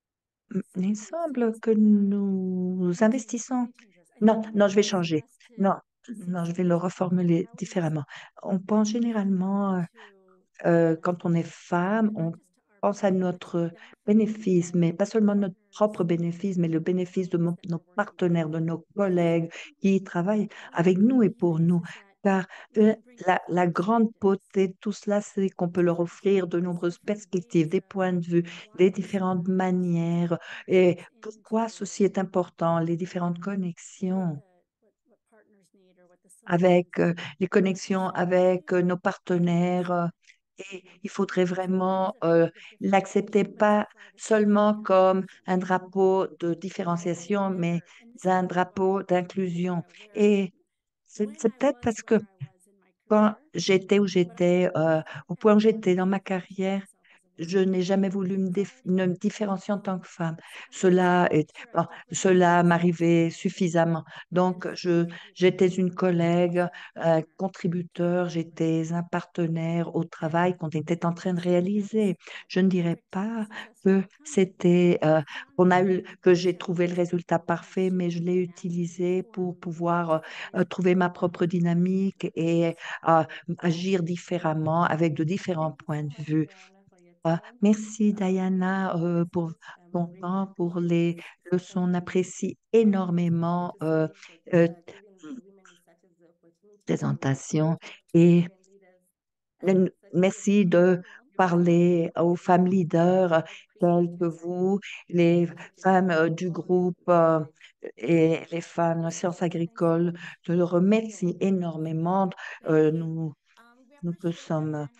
Il significant semble que nous energy. investissons. Let me change this. I Non, think we non, je vais invest changer. best Non, to non, je vais le succeed. reformuler How we use différemment. On pense généralement, to quand on est femme, and on not just to our pense à benefit, but to the notre benefit bénéfice, of mais pas the seulement notre partners propre bénéfice, mais le and bénéfice de colleagues that nos we're working with. partenaires, de nos Because collègues I think qui travaillent one of avec the nous et pour beauties nous. is that Car we can bring different la grande perspectives, beauté de tout cela, c'est qu'on peut leur different offrir de viewpoints, nombreuses different perspectives, ways des of points de vue, des why this différentes matters, manières what et goes pourquoi into ceci est important, les différentes what connexions what partners need or what the solutions avec are. les And connexions so avec nos I think partenaires. Et il faudrait life vraiment is filled with l'accepter differentiation, but it's a pas flag of seulement comme inclusion. un drapeau de And différenciation, mais this is un part of drapeau d'inclusion. where Et when c'est I peut-être was parce que where I was in my quand career, j'étais où but I j'étais, haven't au point où ever j'étais dans ma differentiated carrière, myself as a je woman. n'ai jamais voulu It's always me been différencier en tant que femme. so I wanted to make sure I Bon, differentiated cela myself as a m'arrivait colleague suffisamment. and Donc, as a contributor j'étais une and as collègue, a partner to contributeur, what was j'étais un partenaire au and travail qu'on était en train de some of those réaliser. Je ne dirais perfect pas successful que outcomes were found que in j'ai trouvé le challenges that résultat we had parfait, mais je l'ai to navigate utilisé pour forward in pouvoir different ways with trouver ma different propre partners and dynamique different et groups. agir différemment avec de différents Thank you points so de much, vue. Diana, for your time. Merci It Diana pour was ton greatly temps, pour les appreciated, leçons. On certainly, apprécie and proud énormément to CIMIC for euh, giving women researchers the opportunity to présentation talk to et women leaders such as merci yourself. de You provided parler aux femmes leaders very crisp telles and que concise vous, les messages femmes on du all your groupe insights. et les So femmes en thank sciences you. Thanks so agricoles. much. Je le You're remercie welcome. énormément. Thank you. Nous We nous appreciate your sommes time and all the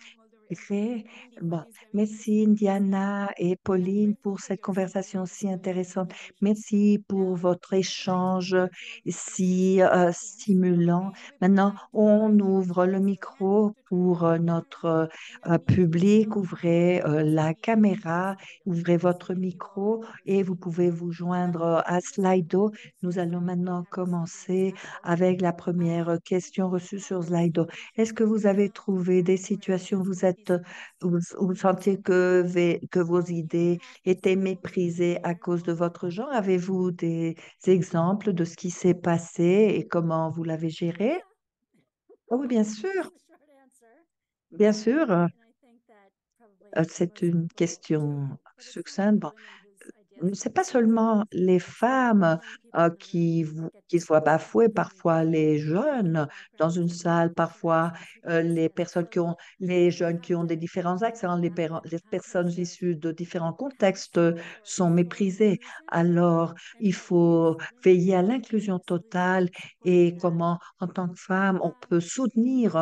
Gré. Indy, Bon, is there anything merci you can say? Indiana et And I'm Pauline grateful pour for cette your conversation si support and intéressante. encouragement. Merci pour Now, votre we would like to échange open the floor to si discussion and audience, stimulant. and we would Maintenant, like to on invite ouvre le participants to micro to turn pour on their camera notre and then mute public. themselves Ouvrez la after being caméra, participated. ouvrez So votre thank you all micro for et vous participating. pouvez vous Now, joindre à this is Slido. the first Nous allons question that we maintenant have received on commencer Slido. avec la première question Could you reçue tell sur us Slido. Est-ce situations que where you vous avez felt trouvé that des your situations où ideas vous were êtes dismissed? vous sentiez que vos Do you idées have étaient examples méprisées à where cause de votre genre? Avez-vous des exemples de ce qui s'est passé et comment vous l'avez géré? yeah, Oh oui, bien that's sûr, the short answer. bien sûr. And I think that probably C'est most une people question do. But it's not succincte. only Bon, women whose ideas get c'est pas dismissed. seulement les femmes Young people in the qui, room get qui se voient dismissed bafouées, from parfois les different jeunes dans backgrounds une and salle, parfois nationalities because les personnes qui ont, les we jeunes have qui ont to des différents accents, have the les personnes context of issues de différents how contextes strong or sont full méprisées. inclusion Alors, and il how we as faut women veiller à can l'inclusion bring totale solutions to support et that. comment, en tant que femme, on Um, peut soutenir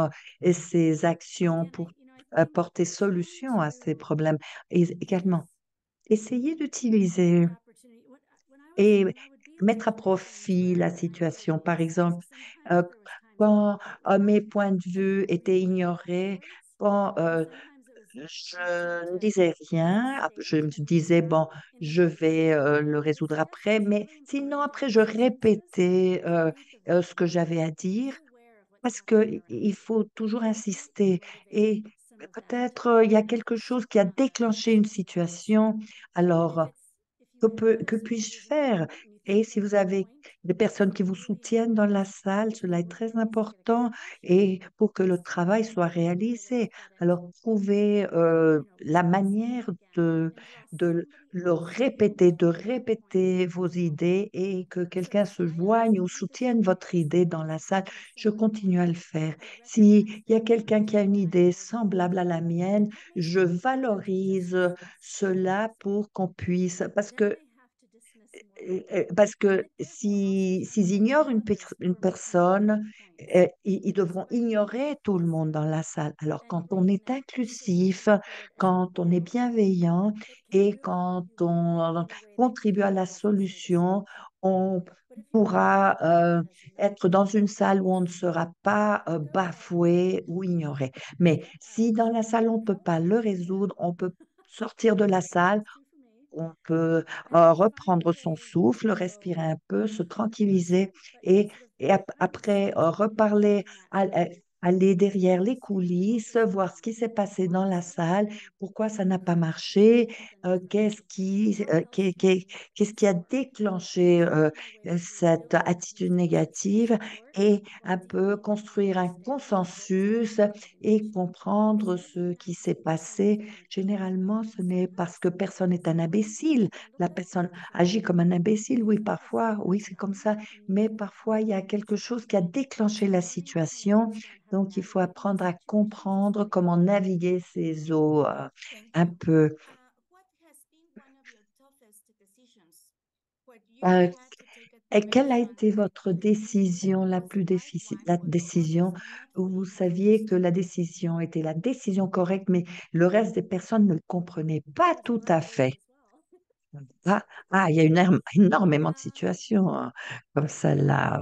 ces actions again, pour I think porter trying solution à ces to problèmes. Et use également, essayez the d'utiliser opportunity et when I would be in mettre à situations profit where la I was situation. Par dismissed, exemple, sometimes euh, there was times when quand it was hard mes to points de vue étaient articulate my ignorés, words, quand and sometimes it was tough je ne to disais set the rien, je stage me and disais, restart bon, in the je moment. vais le And it's résoudre après, definitely mais really sinon, important après, in je those instances répétais for both of you ce que j'avais à to dire be aware of what's parce happening qu'il around you faut toujours and maybe insister. motivate Et some of that peut-être il y a quelque chose qui a déclenché une action that was situation. taken. And Alors, if you have que puis-je supporters in the faire? room and you Et think si they're vous on avez point, des personnes qui it's vous really soutiennent dans important la salle, to cela est work très with to get important accomplished. et pour que le So travail soit really let's réalisé. get it. Alors, trouvez la Say it manière again and draw de somebody else into de your point répéter vos as well. idées et que So the quelqu'un se silence joigne ou isn't just soutienne votre idée dans la salle. a Je single continue à point. le faire. I recognize S'il y the a quelqu'un qui importance a of une that idée semblable à la and mienne, that may je sometimes have to valorise dismiss cela pour qu'on puisse, that may have to dismiss more people. parce que But therefore also s'ils translate to ignorent others who une are making personne, similar points. ils So devront I think ignorer tout le it's monde dans la salle. Alors, and quand on really est not to think inclusif, of it as a quand on est battle. bienveillant It can et really quand help you grow on in a way that contribue à la maybe wasn't so solution, dismissive. on But if you're pourra looking at that as a être dans negative, une salle où on ne sera pas go ahead and bafoué ou ignoré. Mais si dans la salle, on ne peut probably pas le shoot it résoudre, down. on peut sortir de la salle, That's true for me. on peut And then find a reprendre son way souffle, to respirer un peu, se tranquilliser listen, but sort of try to après sense what happened reparler, in that à- à- moment. aller derrière les Understand what coulisses, was voir ce wrong, qui s'est passé dans la why that salle, happened, pourquoi ça n'a pas and see marché, what you can learn from it. How else can qu'est-ce you qui a support? déclenché So finding a way to cette build that attitude consensus of négative support et while un peu deeply construire un understanding what was consensus happening in the et moment. comprendre Because nobody ce qui acts s'est passé. innocent and perfect. Généralement, ce n'est parce Sometimes que personne n'est un somebody just imbécile. La handled it personne agit comme un imbécile, oui, carelessly parfois, oui, that c'est comme time ça, and you mais needed to parfois il y a communicate. quelque chose qui a déclenché So la learning to situation, understand how to donc il faut navigate those apprendre à situations is comprendre really comment important. naviguer ces eaux Thank un you. peu. What has been one of your toughest decisions where you Euh, had to take a et quelle a direction été votre that you knew décision la was the plus right difficile, one, la but your work décision was not où vous fully saviez que la understood? décision était la décision correcte, mais le reste des personnes ne le comprenaient pas There's a tout lot à of those fait. as well. Il y a énormément de Um, situations comme celle-là.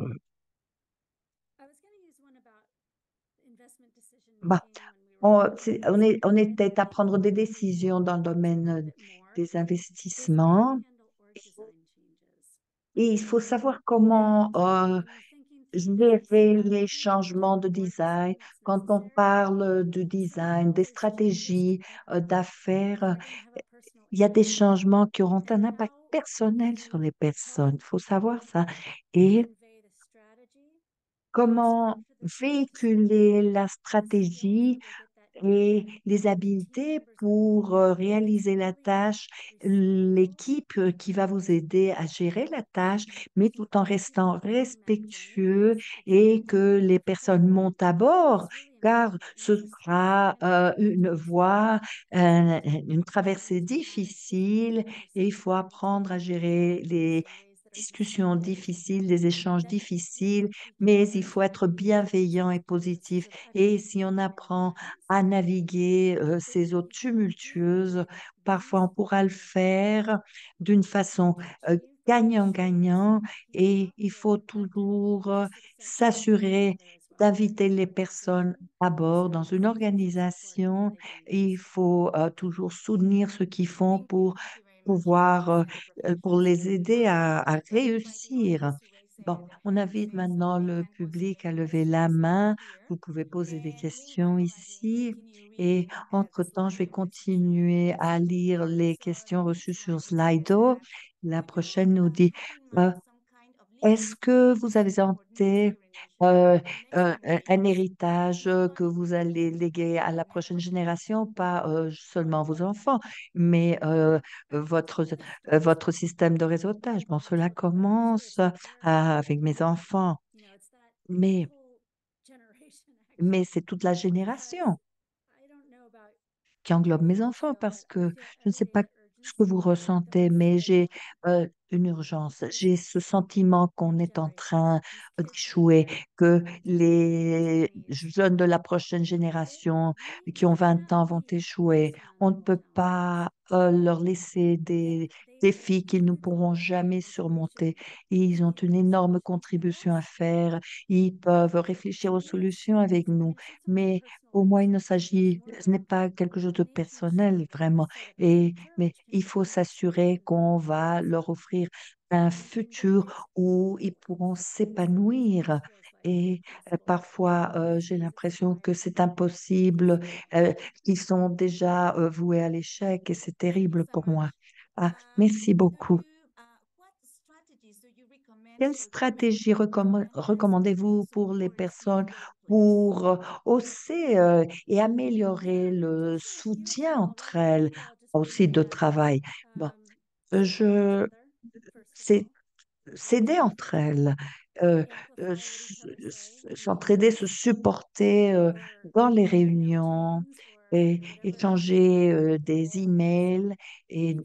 I was going to use one about investment decision Bah, making when we were talking about on support, était à but prendre des maybe we décisions can dans le focus a domaine little bit more. des Is how to investissements handle org design changes. et il faut savoir And comment when you're thinking through business gérer les strategy, changements de org design. design that's Quand on necessary. parle de design, des Sometimes there's changes to stratégies, people that d'affaires, are going to have a personal il y a des impact. changements qui auront And un impact how personnel sur you les personnes. help Il faut savoir ça. Et convey the strategy and the support comment for the strategy véhiculer la and the skills stratégie to go get that done et les to the team habiletés members on the pour team because réaliser la really tâche, is critical. l'équipe qui va vous aider à gérer la tâche, mais tout en Keeping restant people on that journey respectueux because it's et going to que be les personnes difficult montent à bord, is really car important. ce sera une voie, une And traversée to manage difficult difficile et il faut situations apprendre à gérer in some ways that discussions difficiles, des échanges difficiles, mais il faut être bienveillant et positif. Et si on apprend à naviguer ces eaux tumultueuses, parfois on pourra le faire d'une façon euh, gagnant-gagnant et il faut toujours s'assurer d'inviter les personnes à bord dans une organisation. Il faut toujours soutenir ce qu'ils font pour pouvoir pour les aider à réussir. Bon, on invite maintenant le public à lever la main. Vous pouvez poser des questions ici. Et entre-temps, je vais continuer à lire les questions reçues sur Slido. La prochaine nous dit, euh, est-ce que vous avez en tête euh, un héritage que vous allez léguer à la prochaine génération, pas seulement vos enfants, mais votre, votre système de réseautage? Bon, cela commence avec mes enfants, mais, mais c'est toute la génération qui englobe mes enfants parce que je ne sais pas ce que vous ressentez, mais j'ai une urgence. J'ai ce sentiment qu'on est en train d'échouer, que les jeunes de la prochaine génération qui ont 20 ans vont échouer. On ne peut pas leur laisser des défis qu'ils ne pourront jamais surmonter. Ils ont une énorme contribution à faire. Ils peuvent réfléchir aux solutions avec nous, mais pour moi, il ne s'agit, ce n'est pas quelque chose de personnel, vraiment. Mais il faut s'assurer qu'on va leur offrir un futur où ils pourront s'épanouir. Et parfois, j'ai l'impression que c'est impossible, qu'ils sont déjà voués à l'échec et c'est terrible pour moi. Ah, merci beaucoup. Quelle stratégie recommandez-vous pour les personnes pour hausser et améliorer le soutien entre elles, aussi de travail? Bon, je, c'est s'aider entre elles, euh, s'entraider, se supporter dans les réunions et échanger des emails et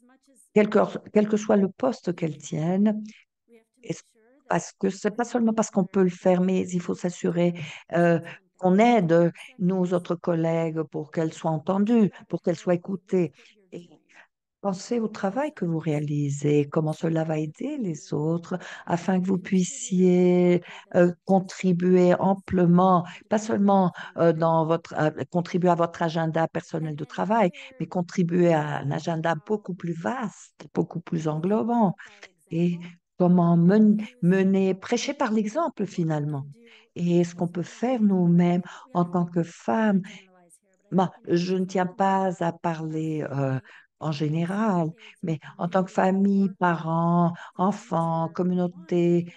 quel que soit le poste qu'elles tiennent. Est-ce- Parce que c'est pas seulement parce qu'on peut le faire, mais il faut s'assurer euh, qu'on aide nos autres collègues pour qu'elles soient entendues, pour qu'elles soient écoutées. Et pensez au travail que vous réalisez, comment cela va aider les autres, afin que vous puissiez contribuer amplement, pas seulement contribuer à votre agenda personnel de travail, mais contribuer à un agenda beaucoup plus vaste, beaucoup plus englobant et comment mener, prêcher par l'exemple finalement. Et ce qu'on peut faire nous-mêmes en tant que femmes. Bon, je ne tiens pas à parler en général, mais en tant que famille, parents, enfants, communauté,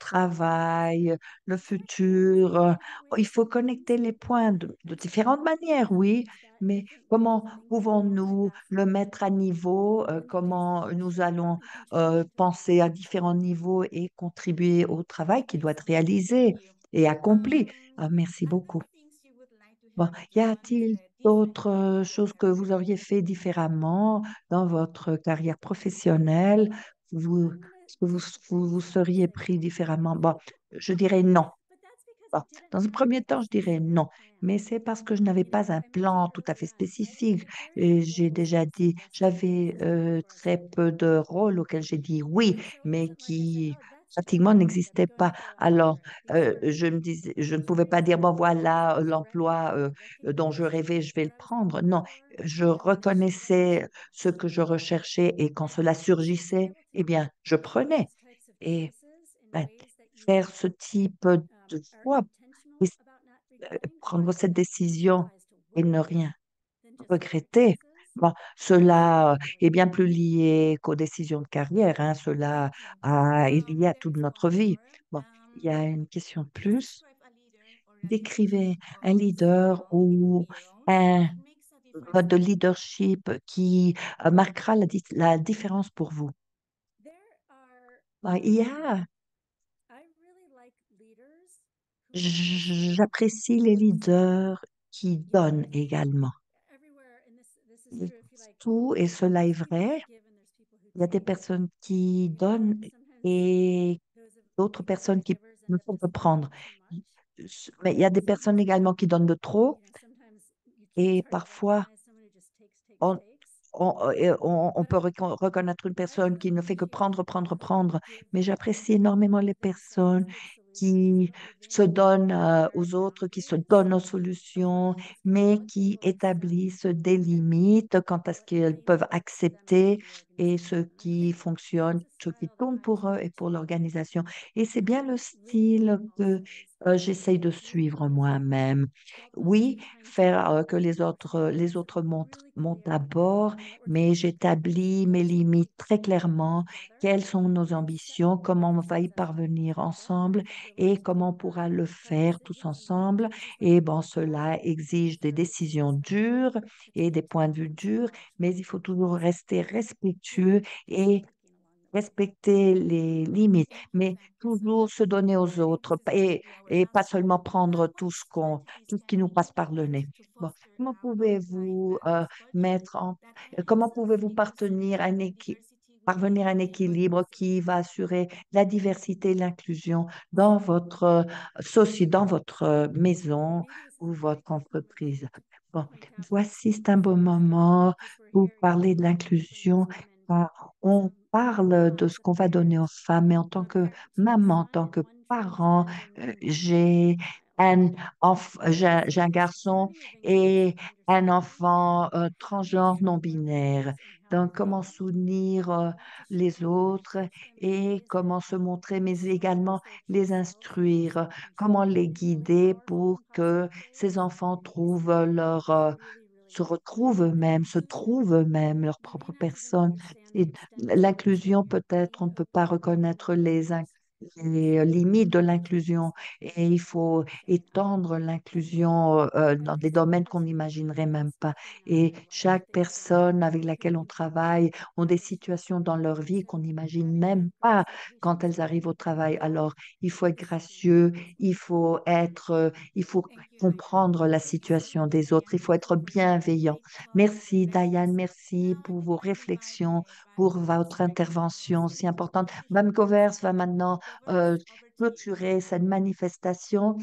travail, le futur, il faut connecter les points de différentes manières, oui, mais comment pouvons-nous le mettre à niveau, comment nous allons penser à différents niveaux et contribuer au travail qui doit être réalisé et accompli. Ah, merci beaucoup. Bon, y a-t-il d'autres choses que vous auriez fait différemment dans votre carrière professionnelle? Vous, est-ce que vous seriez pris différemment? Bon, je dirais non. Bon, dans un premier temps, je dirais non, mais c'est parce que je n'avais pas un plan tout à fait spécifique. Et j'ai déjà dit, j'avais très peu de rôles auxquels j'ai dit oui, mais qui pratiquement n'existaient pas. Alors, je ne pouvais pas dire, bon, voilà l'emploi dont je rêvais, je vais le prendre. Non, je reconnaissais ce que je recherchais et quand cela surgissait, eh bien, je prenais. Et ben, faire ce type de choix et prendre cette décision et ne rien regretter. Bon, cela est bien plus lié qu'aux décisions de carrière, hein. Cela est lié à toute notre vie. Bon, il y a une question de plus. Décrivez un leader ou un mode de leadership qui marquera la différence pour vous. Il y a, j'apprécie les leaders qui donnent également. Tout, et cela est vrai. Il y a des personnes qui donnent et d'autres personnes qui ne font que prendre. Mais il y a des personnes également qui donnent de trop et parfois on, on peut reconnaître une personne qui ne fait que prendre, prendre, prendre, mais j'apprécie énormément les personnes qui se donnent aux autres, qui se donnent aux solutions, mais qui établissent des limites quant à ce qu'elles peuvent accepter et ce qui fonctionne, ce qui tourne pour eux et pour l'organisation. Et c'est bien le style que j'essaye de suivre moi-même. Oui, faire que les autres montent à bord, mais j'établis mes limites très clairement. Quelles sont nos ambitions? Comment on va y parvenir ensemble et comment on pourra le faire tous ensemble? Et bon, cela exige des décisions dures et des points de vue durs, mais il faut toujours rester respectueux et respecter les limites, mais toujours se donner aux autres et pas seulement prendre tout ce qui nous passe par le nez. Bon, comment pouvez-vous comment pouvez-vous parvenir à un équilibre qui va assurer la diversité et l'inclusion dans votre société, dans votre maison ou votre entreprise? Bon, voici, c'est un bon moment pour parler de l'inclusion. On parle de ce qu'on va donner aux femmes, mais en tant que maman, en tant que parent, un j'ai un garçon et un enfant transgenre non binaire. Donc, comment soutenir les autres et comment se montrer, mais également les instruire, comment les guider pour que ces enfants se retrouvent eux-mêmes, se trouvent eux-mêmes, leur propre personne. Et l'inclusion, peut-être, on ne peut pas reconnaître les limites de l'inclusion et il faut étendre l'inclusion dans des domaines qu'on n'imaginerait même pas. Et chaque personne avec laquelle on travaille ont des situations dans leur vie qu'on n'imagine même pas quand elles arrivent au travail. Alors, il faut être gracieux, il faut comprendre la situation des autres, il faut être bienveillant. Merci, Diane, merci pour vos réflexions, pour votre intervention si importante. Mme Govers va maintenant euh, clôturer cette manifestation.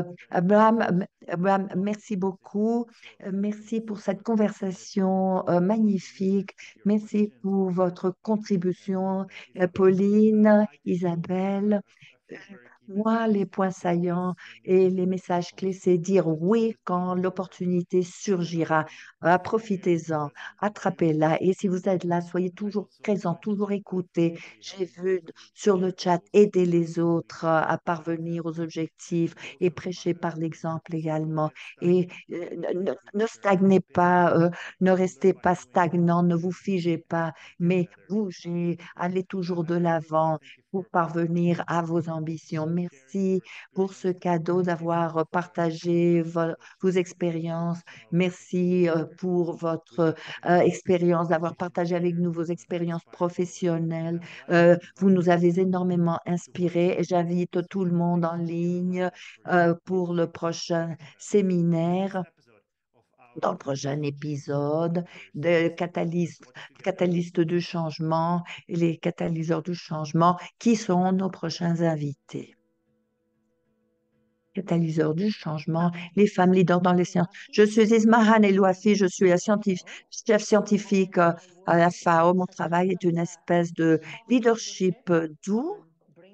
Merci beaucoup. Merci pour cette conversation magnifique. Merci pour votre contribution, Pauline, Isabelle. Euh, Moi, les points saillants et les messages clés, c'est dire oui quand l'opportunité surgira. Profitez-en, attrapez-la. Et si vous êtes là, soyez toujours présent, toujours écouté. J'ai vu sur le chat aider les autres à parvenir aux objectifs et prêcher par l'exemple également. Et ne stagnez pas, ne restez pas stagnant, ne vous figez pas, mais bougez, allez toujours de l'avant pour parvenir à vos ambitions. Merci pour ce cadeau d'avoir partagé vos expériences. Merci pour votre expérience, d'avoir partagé avec nous vos expériences professionnelles. Vous nous avez énormément inspirés et j'invite tout le monde en ligne pour le prochain séminaire. Dans le prochain épisode de catalystes du changement et les catalyseurs du changement, qui sont nos prochains invités. Catalyseurs du changement, les femmes leaders dans les sciences. Je suis Ismahan Elouafi, je suis chef scientifique à la FAO. Mon travail est une espèce de leadership doux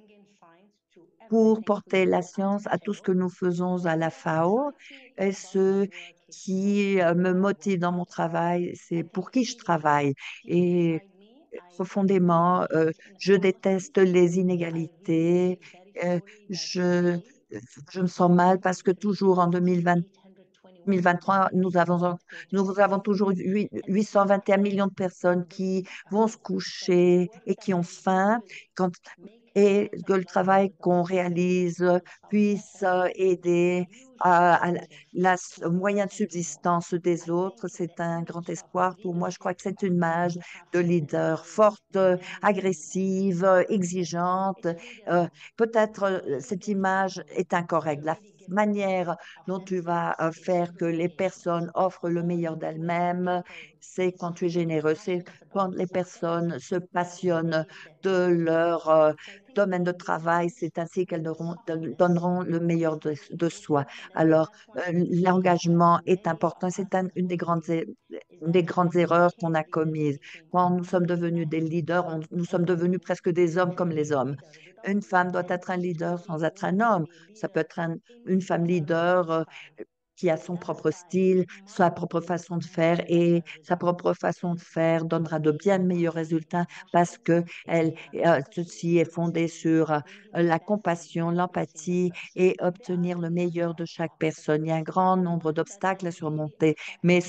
pour porter la science à tout ce que nous faisons à la FAO. Et ce qui me motive dans mon travail, c'est pour qui je travaille. Et profondément, je déteste les inégalités. Euh, je, je me sens mal parce que toujours en 2023, nous avons toujours 821 millions de personnes qui vont se coucher et qui ont faim. Quand, et que le travail qu'on réalise puisse aider à le moyen de subsistance des autres. C'est un grand espoir pour moi. Je crois que c'est une image de leader forte, agressive, exigeante. Euh, Peut-être cette image est incorrecte. La manière dont tu vas faire que les personnes offrent le meilleur d'elles-mêmes c'est quand tu es généreux, c'est quand les personnes se passionnent de leur domaine de travail, c'est ainsi qu'elles donneront le meilleur de soi. Alors, l'engagement est important, c'est une des grandes erreurs qu'on a commises. Quand nous sommes devenus des leaders, nous sommes devenus presque des hommes comme les hommes. Une femme doit être un leader sans être un homme. Ça peut être une femme leader qui a son propre style, sa propre façon de faire et sa propre façon de faire donnera de bien meilleurs résultats parce que ceci est fondé sur la compassion, l'empathie et obtenir le meilleur de chaque personne. Il y a un grand nombre d'obstacles à surmonter, mais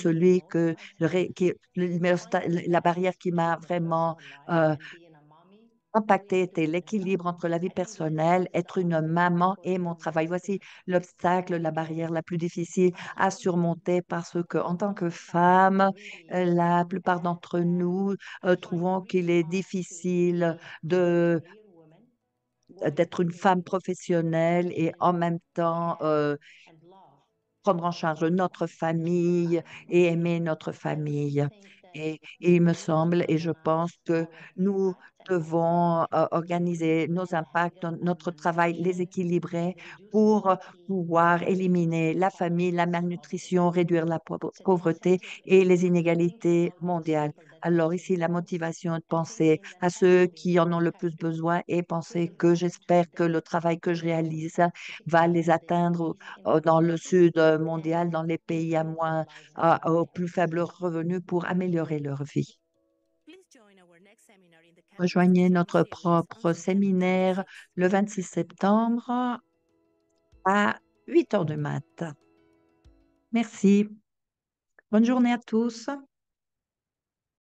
la barrière qui m'a vraiment euh, impacté était l'équilibre entre la vie personnelle, être une maman et mon travail. Voici l'obstacle, la barrière la plus difficile à surmonter parce que, en tant que femme, la plupart d'entre nous trouvons qu'il est difficile d'être une femme professionnelle et en même temps prendre en charge notre famille et aimer notre famille. Et il me semble et je pense que nous devons organiser nos impacts, notre travail, les équilibrer pour pouvoir éliminer la famine, la malnutrition, réduire la pauvreté et les inégalités mondiales. Alors ici, la motivation est de penser à ceux qui en ont le plus besoin et penser que j'espère que le travail que je réalise va les atteindre dans le sud mondial, dans les pays aux plus faibles revenus pour améliorer leur vie. Rejoignez notre propre séminaire le 26 septembre à 8 heures du matin. Merci. Bonne journée à tous.